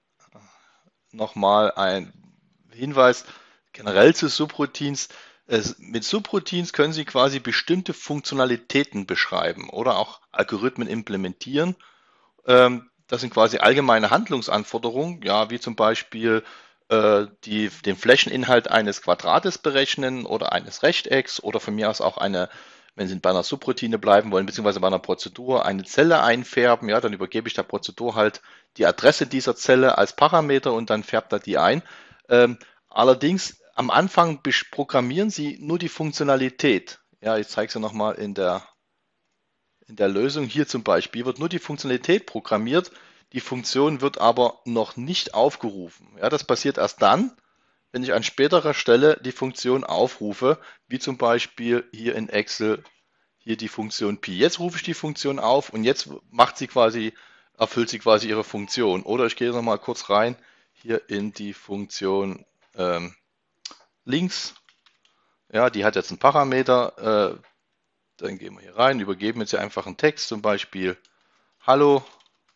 nochmal ein Hinweis generell zu Subroutines. Mit Subroutines können Sie quasi bestimmte Funktionalitäten beschreiben oder auch Algorithmen implementieren. Das sind quasi allgemeine Handlungsanforderungen, ja, wie zum Beispiel den Flächeninhalt eines Quadrates berechnen oder eines Rechtecks oder von mir aus auch wenn Sie bei einer Subroutine bleiben wollen, beziehungsweise bei einer Prozedur eine Zelle einfärben, ja, dann übergebe ich der Prozedur halt die Adresse dieser Zelle als Parameter und dann färbt er die ein. Allerdings am Anfang programmieren Sie nur die Funktionalität. Ja, ich zeige es nochmal in der Lösung. Hier zum Beispiel wird nur die Funktionalität programmiert, die Funktion wird aber noch nicht aufgerufen. Ja, das passiert erst dann, wenn ich an späterer Stelle die Funktion aufrufe, wie zum Beispiel hier in Excel hier die Funktion Pi. Jetzt rufe ich die Funktion auf und jetzt erfüllt sie quasi ihre Funktion. Oder ich gehe nochmal kurz rein hier in die Funktion links. Ja, die hat jetzt einen Parameter. Dann gehen wir hier rein, übergeben jetzt hier einfach einen Text, zum Beispiel Hallo,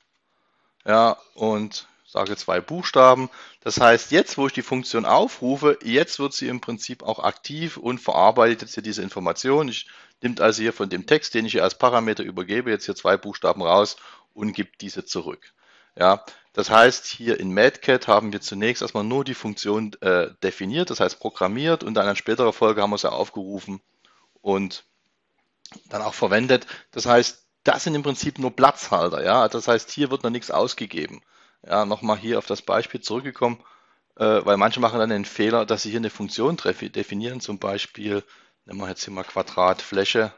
ja, und sage zwei Buchstaben. Das heißt, jetzt, wo ich die Funktion aufrufe, jetzt wird sie im Prinzip auch aktiv und verarbeitet jetzt hier diese Information. Ich nimmt also hier von dem Text, den ich hier als Parameter übergebe, jetzt hier zwei Buchstaben raus und gibt diese zurück. Ja, das heißt, hier in MadCat haben wir zunächst erstmal nur die Funktion definiert, das heißt programmiert und dann in späterer Folge haben wir sie aufgerufen und dann auch verwendet. Das heißt, das sind im Prinzip nur Platzhalter. Ja? Das heißt, hier wird noch nichts ausgegeben. Ja, nochmal hier auf das Beispiel zurückgekommen, weil manche machen dann den Fehler, dass sie hier eine Funktion definieren. Zum Beispiel, nehmen wir jetzt hier mal Quadratfläche,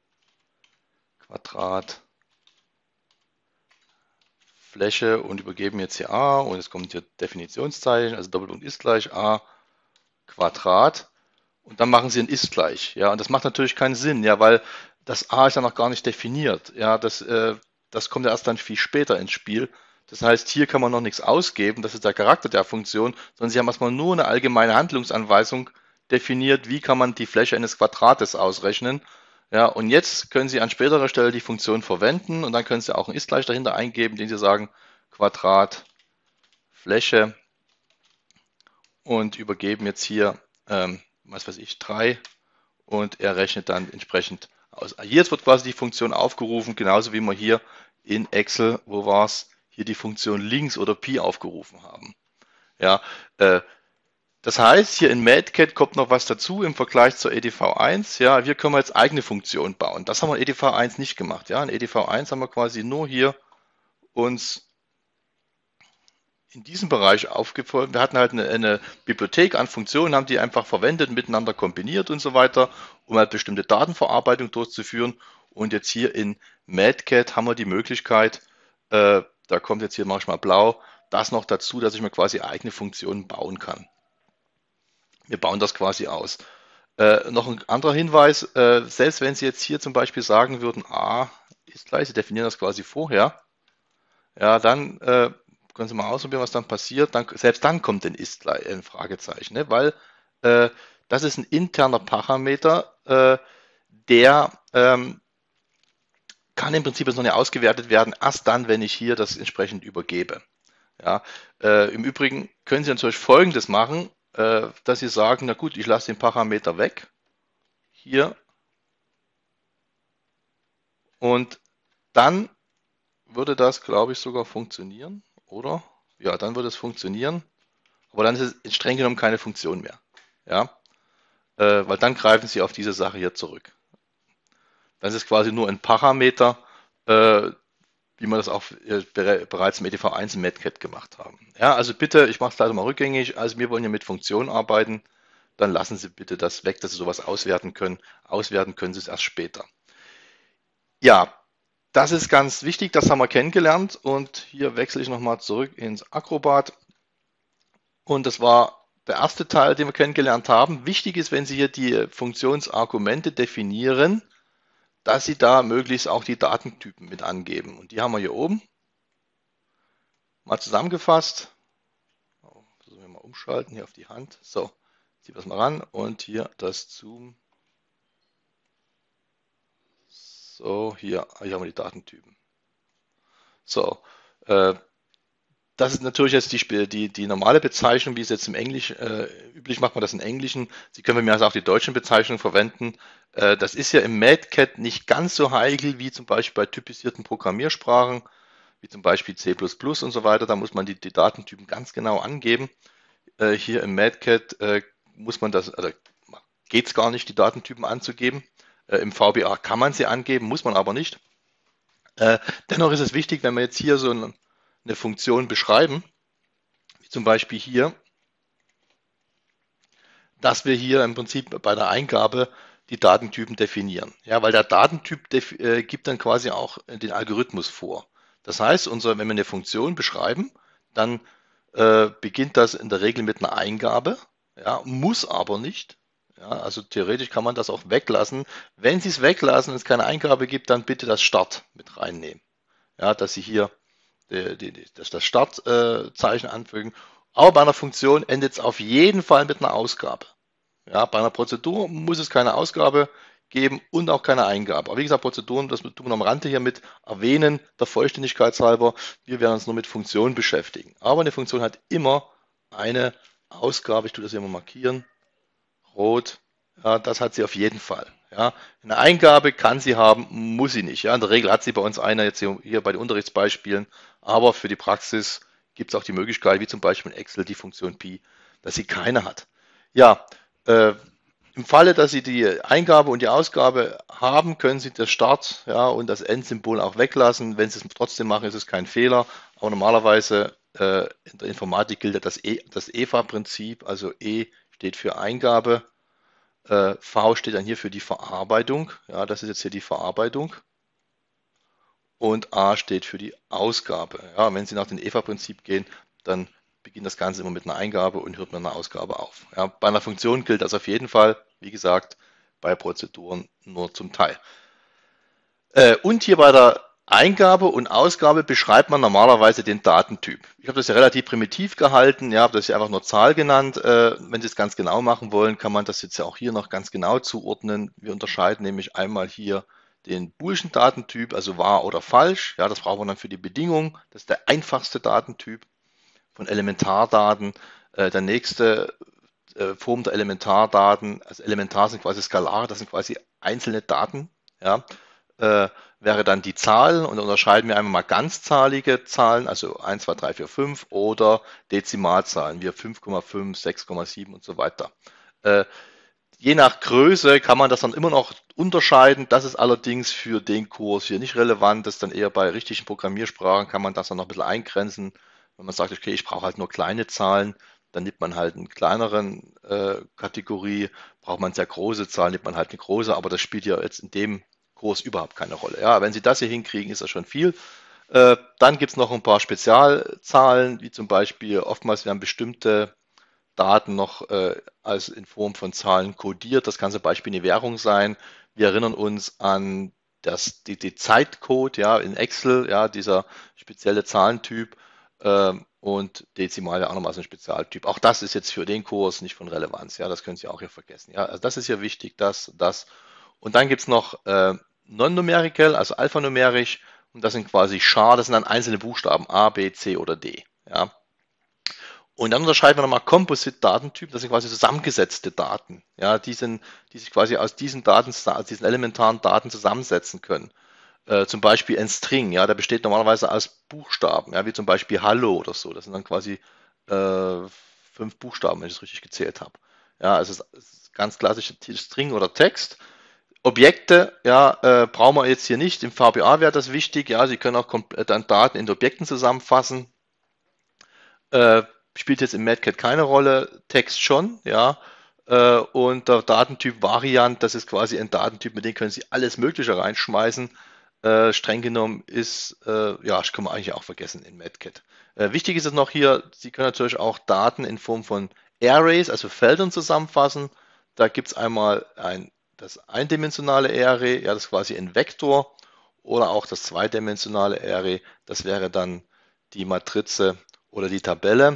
Quadratfläche und übergeben jetzt hier a und es kommt hier Definitionszeichen, also Doppelpunkt ist gleich a Quadrat. Und dann machen sie ein ist gleich. Ja, und das macht natürlich keinen Sinn, ja, weil das a ist ja noch gar nicht definiert. Ja, das kommt ja erst dann viel später ins Spiel. Das heißt, hier kann man noch nichts ausgeben, das ist der Charakter der Funktion, sondern sie haben erstmal nur eine allgemeine Handlungsanweisung definiert, wie kann man die Fläche eines Quadrates ausrechnen. Ja, und jetzt können Sie an späterer Stelle die Funktion verwenden und dann können Sie auch ein ist gleich dahinter eingeben, den Sie sagen Quadrat Fläche und übergeben jetzt hier was weiß ich, 3 und er rechnet dann entsprechend aus. Jetzt wird quasi die Funktion aufgerufen, genauso wie wir hier in Excel, wo war es, hier die Funktion links oder Pi aufgerufen haben. Ja, das heißt, hier in MadCat kommt noch was dazu im Vergleich zur EDV1. Ja, hier können wir jetzt eigene Funktionen bauen. Das haben wir in EDV1 nicht gemacht. Ja, in EDV1 haben wir quasi nur hier uns in diesem Bereich aufgefallen. Wir hatten halt eine Bibliothek an Funktionen, haben die einfach verwendet, miteinander kombiniert und so weiter, um halt bestimmte Datenverarbeitung durchzuführen. Und jetzt hier in Madcat haben wir die Möglichkeit, da kommt jetzt hier manchmal blau, das noch dazu, dass ich mir quasi eigene Funktionen bauen kann. Wir bauen das quasi aus. Noch ein anderer Hinweis, selbst wenn Sie jetzt hier zum Beispiel sagen würden, ist gleich, Sie definieren das quasi vorher, ja, dann können Sie mal ausprobieren, was dann passiert. Selbst dann kommt ein Fragezeichen, ne? Weil äh, das ist ein interner Parameter, der kann im Prinzip jetzt noch nicht ausgewertet werden, erst dann, wenn ich hier das entsprechend übergebe. Ja, im Übrigen können Sie natürlich Folgendes machen, dass Sie sagen, na gut, ich lasse den Parameter weg, hier, und dann würde das, glaube ich, sogar funktionieren, oder? Ja, dann würde es funktionieren, aber dann ist es streng genommen keine Funktion mehr. Ja, weil dann greifen Sie auf diese Sache hier zurück. Das ist quasi nur ein Parameter, äh, wie wir das auch bereits im EDV1 im Medcat gemacht haben. Ja, also bitte, ich mache es leider mal rückgängig, also wir wollen ja mit Funktionen arbeiten, dann lassen Sie bitte das weg, dass Sie sowas auswerten können. Auswerten können Sie es erst später. Ja, das ist ganz wichtig, das haben wir kennengelernt und hier wechsle ich nochmal zurück ins Acrobat und das war der erste Teil, den wir kennengelernt haben. Wichtig ist, wenn Sie hier die Funktionsargumente definieren, dass Sie da möglichst auch die Datentypen mit angeben. Und die haben wir hier oben mal zusammengefasst. Versuchen wir mal umschalten hier auf die Hand. So, ziehen wir es mal ran und hier das Zoom. So, hier haben wir die Datentypen. So, das ist natürlich jetzt die normale Bezeichnung, wie es jetzt im Englisch üblich macht man das in Englischen. Sie können bei mir also auch die deutschen Bezeichnungen verwenden. Das ist ja im Madcat nicht ganz so heikel wie zum Beispiel bei typisierten Programmiersprachen, wie zum Beispiel C++ und so weiter. Da muss man die Datentypen ganz genau angeben. Hier im Madcat muss man das, also geht es gar nicht, die Datentypen anzugeben. Im VBA kann man sie angeben, muss man aber nicht. Dennoch ist es wichtig, wenn wir jetzt hier so eine Funktion beschreiben, wie zum Beispiel hier, dass wir hier im Prinzip bei der Eingabe die Datentypen definieren. Ja, weil der Datentyp gibt dann quasi auch den Algorithmus vor. Das heißt, wenn wir eine Funktion beschreiben, dann beginnt das in der Regel mit einer Eingabe, ja, muss aber nicht. Ja, also theoretisch kann man das auch weglassen. Wenn Sie es weglassen und es keine Eingabe gibt, dann bitte das Start mit reinnehmen. Ja, dass Sie hier das Startzeichen anfügen. Aber bei einer Funktion endet es auf jeden Fall mit einer Ausgabe. Ja, bei einer Prozedur muss es keine Ausgabe geben und auch keine Eingabe. Aber wie gesagt, Prozeduren, das tun wir am Rande hier mit erwähnen, der Vollständigkeit halber. Wir werden uns nur mit Funktionen beschäftigen. Aber eine Funktion hat immer eine Ausgabe. Ich tue das hier mal markieren. Rot. Ja, das hat sie auf jeden Fall. Ja, eine Eingabe kann sie haben, muss sie nicht. Ja, in der Regel hat sie bei uns einer jetzt hier bei den Unterrichtsbeispielen, aber für die Praxis gibt es auch die Möglichkeit, wie zum Beispiel in Excel die Funktion Pi, dass sie keine hat. Ja, äh, im Falle, dass Sie die Eingabe und die Ausgabe haben, können Sie das Start, ja, und das Endsymbol auch weglassen. Wenn Sie es trotzdem machen, ist es kein Fehler. Aber normalerweise in der Informatik gilt ja das EVA-Prinzip, also E steht für Eingabe, V steht dann hier für die Verarbeitung. Ja, das ist jetzt hier die Verarbeitung. Und A steht für die Ausgabe. Ja, wenn Sie nach dem EVA-Prinzip gehen, dann beginnt das Ganze immer mit einer Eingabe und hört mit einer Ausgabe auf. Ja, bei einer Funktion gilt das auf jeden Fall, wie gesagt, bei Prozeduren nur zum Teil. Und hier bei der Eingabe und Ausgabe beschreibt man normalerweise den Datentyp. Ich habe das ja relativ primitiv gehalten, ja, habe das ja einfach nur Zahl genannt. Wenn Sie es ganz genau machen wollen, kann man das jetzt ja auch hier noch ganz genau zuordnen. Wir unterscheiden nämlich einmal hier den Boolschen Datentyp, also wahr oder falsch. Ja, das brauchen wir dann für die Bedingung. Das ist der einfachste Datentyp von Elementardaten. Der nächste Form der Elementardaten, also elementar sind quasi Skalare, das sind quasi einzelne Daten. Ja, wäre dann die Zahl und da unterscheiden wir einmal mal ganzzahlige Zahlen, also 1, 2, 3, 4, 5 oder Dezimalzahlen wie 5,5, 6,7 und so weiter. Je nach Größe kann man das dann immer noch unterscheiden. Das ist allerdings für den Kurs hier nicht relevant. Das ist dann eher bei richtigen Programmiersprachen, kann man das dann noch ein bisschen eingrenzen. Wenn man sagt, okay, ich brauche halt nur kleine Zahlen, dann nimmt man halt einen kleineren Kategorie. Braucht man sehr große Zahlen, nimmt man halt eine große, aber das spielt ja jetzt in dem Kurs überhaupt keine Rolle. Ja, wenn Sie das hier hinkriegen, ist das schon viel. Dann gibt es noch ein paar Spezialzahlen, wie zum Beispiel oftmals werden bestimmte Daten noch als in Form von Zahlen kodiert. Das kann zum Beispiel eine Währung sein. Wir erinnern uns an die Zeitcode, ja, in Excel, ja, dieser spezielle Zahlentyp und Dezimal ja auch nochmal so ein Spezialtyp. Auch das ist jetzt für den Kurs nicht von Relevanz, ja, das können Sie auch hier vergessen. Ja, also das ist hier wichtig, das. Und dann gibt es noch Non-Numerical, also alphanumerisch, und das sind quasi SHA, das sind dann einzelne Buchstaben A, B, C oder D. Ja. Und dann unterscheiden wir nochmal Composite-Datentypen, das sind quasi zusammengesetzte Daten, ja, die sich quasi aus diesen Daten, aus diesen elementaren Daten zusammensetzen können. Zum Beispiel ein String, ja, der besteht normalerweise aus Buchstaben, ja, wie zum Beispiel Hallo oder so. Das sind dann quasi 5 Buchstaben, wenn ich es richtig gezählt habe. Ja, also es ist ganz klassisch String oder Text. Objekte, ja, brauchen wir jetzt hier nicht. Im VBA wäre das wichtig, ja, Sie können auch dann Daten in Objekten zusammenfassen. Äh, Spielt jetzt im Madcat keine Rolle, Text schon, ja. Und der Datentyp Variant, das ist quasi ein Datentyp, mit dem können Sie alles Mögliche reinschmeißen. Streng genommen ja, das kann man eigentlich auch vergessen in Madcat. Wichtig ist es noch hier, Sie können natürlich auch Daten in Form von Arrays, also Feldern zusammenfassen. Da gibt es einmal das eindimensionale Array, ja, das ist quasi ein Vektor, oder auch das zweidimensionale Array, das wäre dann die Matrize oder die Tabelle.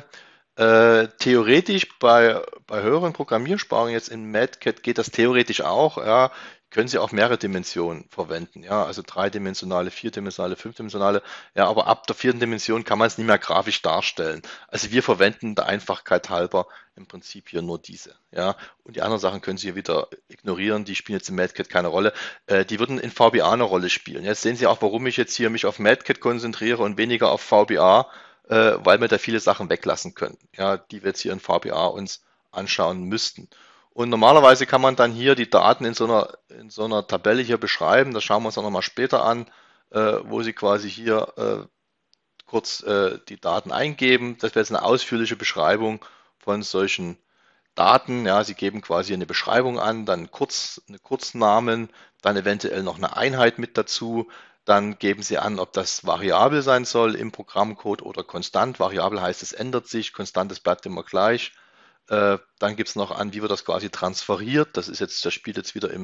Theoretisch bei höheren Programmiersprachen jetzt in Madcat geht das theoretisch auch. Ja, können Sie auch mehrere Dimensionen verwenden. Ja, also dreidimensionale, vierdimensionale, fünfdimensionale. Ja, aber ab der vierten Dimension kann man es nicht mehr grafisch darstellen. Also wir verwenden der Einfachkeit halber im Prinzip hier nur diese. Ja, und die anderen Sachen können Sie hier wieder ignorieren. Die spielen jetzt in Madcat keine Rolle. Die würden in VBA eine Rolle spielen. Jetzt sehen Sie auch, warum ich jetzt hier mich auf Madcat konzentriere und weniger auf VBA, weil wir da viele Sachen weglassen können, ja, die wir jetzt hier in VBA uns anschauen müssten. Und normalerweise kann man dann hier die Daten in so einer Tabelle hier beschreiben. Das schauen wir uns auch nochmal später an, wo Sie quasi hier kurz die Daten eingeben. Das wäre jetzt eine ausführliche Beschreibung von solchen Daten. Ja, Sie geben quasi eine Beschreibung an, dann eine Kurznamen, dann eventuell noch eine Einheit mit dazu. Dann geben Sie an, ob das variabel sein soll im Programmcode oder konstant. Variabel heißt, es ändert sich, konstant, es bleibt immer gleich. Dann gibt es noch an, wie wird das quasi transferiert. Das spielt jetzt wieder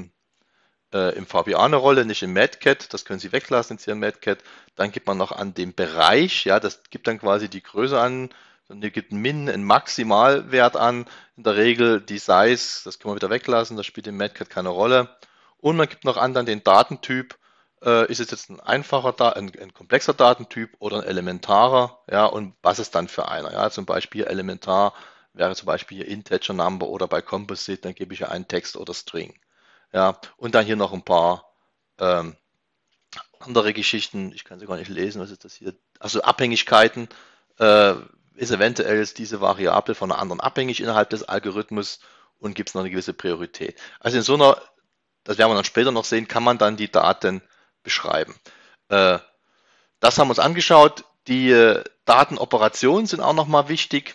im VBA eine Rolle, nicht im Madcat. Das können Sie weglassen jetzt hier im Madcat. Dann gibt man noch an den Bereich, ja, das gibt dann quasi die Größe an. Dann gibt ein Min, einen Maximalwert an. In der Regel die Size, das können wir wieder weglassen, das spielt im Madcat keine Rolle. Und man gibt noch an dann den Datentyp. Ist es jetzt ein einfacher, ein komplexer Datentyp oder ein elementarer? Ja, und was ist dann für einer? Ja, zum Beispiel elementar wäre zum Beispiel hier Integer Number oder bei Composite, dann gebe ich ja einen Text oder String. Ja, und dann hier noch ein paar ähm, andere Geschichten. Ich kann sie gar nicht lesen. Was ist das hier? Also Abhängigkeiten. Äh, Ist eventuell jetzt diese Variable von einer anderen abhängig innerhalb des Algorithmus und gibt es noch eine gewisse Priorität. Also in so einer, das werden wir dann später noch sehen, kann man dann die Daten beschreiben. Äh, Das haben wir uns angeschaut. Die Datenoperationen sind auch nochmal wichtig.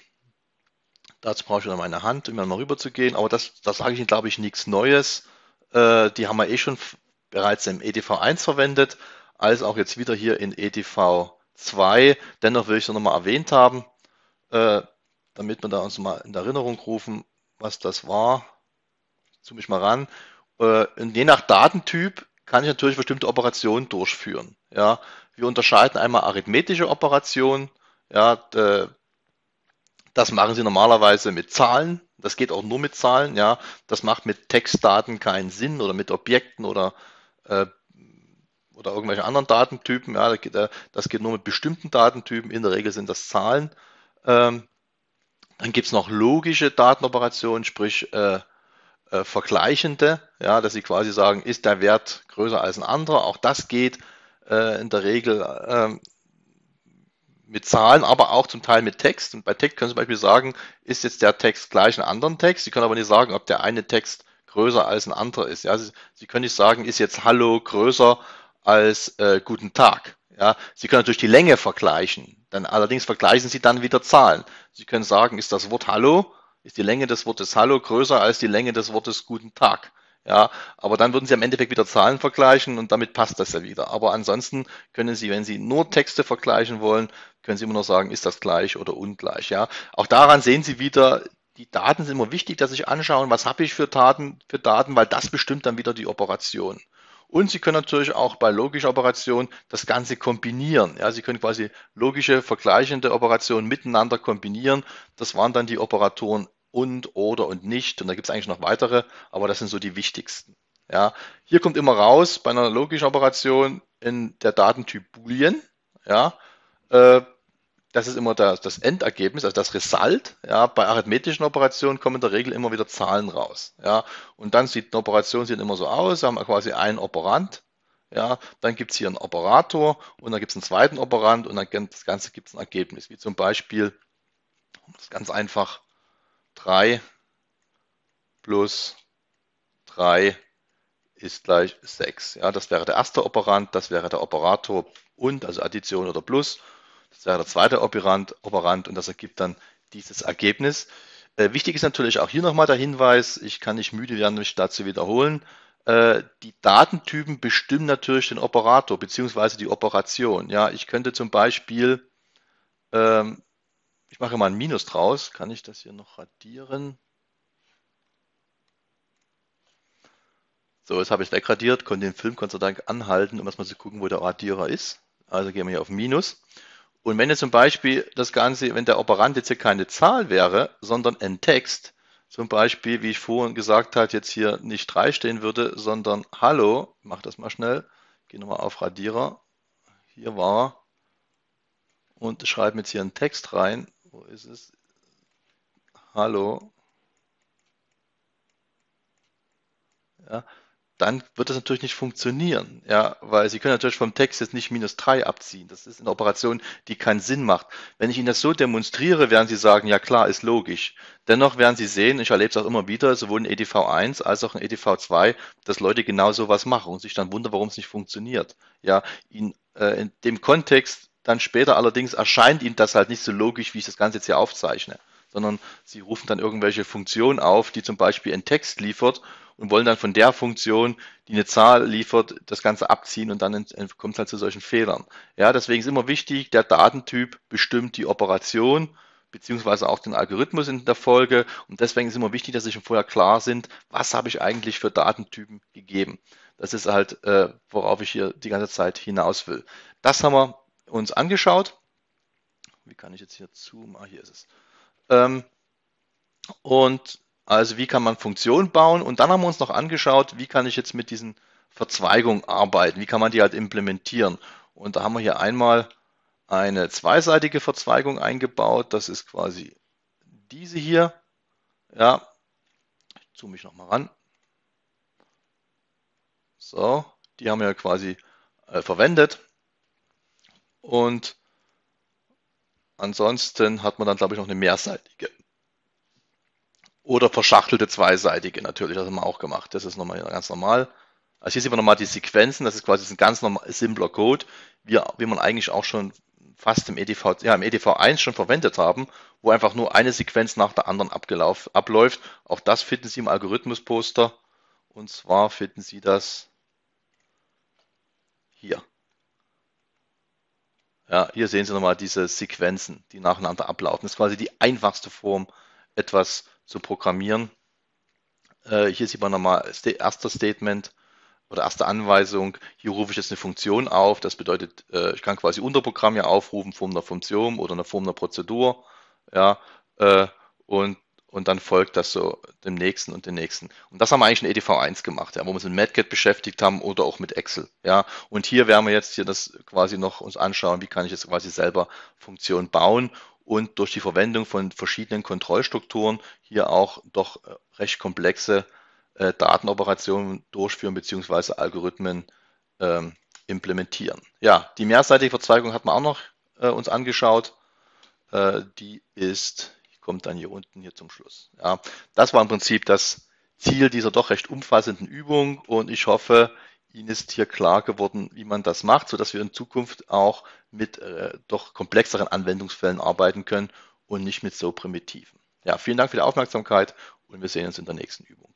Dazu brauche ich dann meine Hand, um mal rüber zu gehen. Aber das sage ich Ihnen, glaube ich, nichts Neues. Die haben wir eh schon bereits im EDV1 verwendet, als auch jetzt wieder hier in EDV2. Dennoch will ich es nochmal erwähnt haben, äh, damit wir da uns mal in Erinnerung rufen, was das war. Zoome ich mal ran. Und je nach Datentyp kann ich natürlich bestimmte Operationen durchführen. Ja, wir unterscheiden einmal arithmetische Operationen. Ja, das machen Sie normalerweise mit Zahlen. Das geht auch nur mit Zahlen. Ja, das macht mit Textdaten keinen Sinn oder mit Objekten äh, oder irgendwelche anderen Datentypen. Ja, das geht nur mit bestimmten Datentypen. In der Regel sind das Zahlen. Ähm, Dann gibt es noch logische Datenoperationen, sprich vergleichende, ja, dass Sie quasi sagen, ist der Wert größer als ein anderer. Auch das geht in der Regel mit Zahlen, aber auch zum Teil mit Text. Und bei Text können Sie zum Beispiel sagen, ist jetzt der Text gleich einem anderen Text? Sie können aber nicht sagen, ob der eine Text größer als ein anderer ist. Ja, Sie können nicht sagen, ist jetzt Hallo größer als Guten Tag. Ja, Sie können natürlich die Länge vergleichen. Dann allerdings vergleichen Sie dann wieder Zahlen. Sie können sagen, ist das Wort Hallo, ist die Länge des Wortes Hallo größer als die Länge des Wortes Guten Tag. Ja, aber dann würden Sie am Endeffekt wieder Zahlen vergleichen und damit passt das ja wieder. Aber ansonsten können Sie, wenn Sie nur Texte vergleichen wollen, können Sie immer noch sagen, ist das gleich oder ungleich. Ja, auch daran sehen Sie wieder, die Daten sind immer wichtig, dass Sie sich anschauen, was habe ich für Daten, weil das bestimmt dann wieder die Operation. Und Sie können natürlich auch bei logischer Operation das Ganze kombinieren. Ja, Sie können quasi logische, vergleichende Operationen miteinander kombinieren. Das waren dann die Operatoren und, oder und nicht. Und da gibt es eigentlich noch weitere, aber das sind so die wichtigsten. Ja, hier kommt immer raus bei einer logischen Operation in der Datentyp Boolean. Ja, äh, das ist immer das Endergebnis, also das Result. Ja, bei arithmetischen Operationen kommen in der Regel immer wieder Zahlen raus. Ja, und dann sieht eine Operation sieht immer so aus, haben wir quasi einen Operand. Ja, dann gibt es hier einen Operator und dann gibt es einen zweiten Operand und dann das Ganze gibt es ein Ergebnis, wie zum Beispiel, das ist ganz einfach, 3 plus 3 ist gleich 6. Ja, das wäre der erste Operand, das wäre der Operator und, also Addition oder Plus. Das wäre der zweite Operand und das ergibt dann dieses Ergebnis. Wichtig ist natürlich auch hier nochmal der Hinweis, ich kann nicht müde werden, mich dazu wiederholen. Die Datentypen bestimmen natürlich den Operator bzw. die Operation. Ja, ich könnte zum Beispiel, ähm, ich mache mal ein Minus draus, kann ich das hier noch radieren? So, jetzt habe ich wegradiert, konnte den Film Gott sei Dank anhalten, um erstmal zu gucken, wo der Radierer ist. Also gehen wir hier auf Minus. Und wenn jetzt zum Beispiel das Ganze, wenn der Operand jetzt hier keine Zahl wäre, sondern ein Text, zum Beispiel, wie ich vorhin gesagt habe, jetzt hier nicht 3 stehen würde, sondern Hallo, mach das mal schnell, gehe nochmal auf Radierer, hier war er, und schreibe jetzt hier einen Text rein, wo ist es? Hallo, ja, dann wird das natürlich nicht funktionieren, ja, weil Sie können natürlich vom Text jetzt nicht -3 abziehen. Das ist eine Operation, die keinen Sinn macht. Wenn ich Ihnen das so demonstriere, werden Sie sagen, ja klar, ist logisch. Dennoch werden Sie sehen, ich erlebe es auch immer wieder, sowohl in EDV1 als auch in EDV2, dass Leute genau sowas machen und sich dann wundern, warum es nicht funktioniert. Ja, in dem Kontext dann später allerdings erscheint Ihnen das halt nicht so logisch, wie ich das Ganze jetzt hier aufzeichne, sondern Sie rufen dann irgendwelche Funktionen auf, die zum Beispiel einen Text liefert und wollen dann von der Funktion, die eine Zahl liefert, das Ganze abziehen und dann kommt es halt zu solchen Fehlern. Ja, deswegen ist immer wichtig, der Datentyp bestimmt die Operation beziehungsweise auch den Algorithmus in der Folge und deswegen ist immer wichtig, dass Sie schon vorher klar sind, was habe ich eigentlich für Datentypen gegeben. Das ist halt, worauf ich hier die ganze Zeit hinaus will. Das haben wir uns angeschaut. Wie kann ich jetzt hier zoomen? Ah, hier ist es. Ähm, und also wie kann man Funktionen bauen? Und dann haben wir uns noch angeschaut, wie kann ich jetzt mit diesen Verzweigungen arbeiten? Wie kann man die halt implementieren? Und da haben wir hier einmal eine zweiseitige Verzweigung eingebaut. Das ist quasi diese hier. Ja, ich zoome mich nochmal ran. So, die haben wir ja quasi verwendet. Und ansonsten hat man dann, glaube ich, noch eine mehrseitige. Oder verschachtelte zweiseitige natürlich, das haben wir auch gemacht. Das ist nochmal ganz normal. Also hier sieht man nochmal die Sequenzen, das ist quasi ein ganz normal, simpler Code, wie man eigentlich auch schon fast im im EDV1 schon verwendet haben, wo einfach nur eine Sequenz nach der anderen abläuft. Auch das finden Sie im Algorithmus-Poster. Und zwar finden Sie das hier. Ja, hier sehen Sie nochmal diese Sequenzen, die nacheinander ablaufen. Das ist quasi die einfachste Form, etwas zu programmieren. Hier sieht man nochmal das erste Statement oder erste Anweisung. Hier rufe ich jetzt eine Funktion auf. Das bedeutet, ich kann quasi Unterprogramm hier aufrufen, Form einer Funktion oder eine Form einer Prozedur. Ja, äh, und, und dann folgt das so dem nächsten und dem nächsten. Und das haben wir eigentlich in EDV1 gemacht, ja, wo wir uns mit Matcat beschäftigt haben oder auch mit Excel. Ja, und hier werden wir jetzt hier das quasi noch uns anschauen, wie kann ich jetzt quasi selber Funktionen bauen und durch die Verwendung von verschiedenen Kontrollstrukturen hier auch doch recht komplexe Datenoperationen durchführen beziehungsweise Algorithmen ähm, implementieren. Ja, die mehrseitige Verzweigung hat man auch noch uns angeschaut. Die kommt dann hier unten hier zum Schluss. Ja, das war im Prinzip das Ziel dieser doch recht umfassenden Übung und ich hoffe, Ihnen ist hier klar geworden, wie man das macht, sodass wir in Zukunft auch mit doch komplexeren Anwendungsfällen arbeiten können und nicht mit so primitiven. Ja, vielen Dank für die Aufmerksamkeit und wir sehen uns in der nächsten Übung.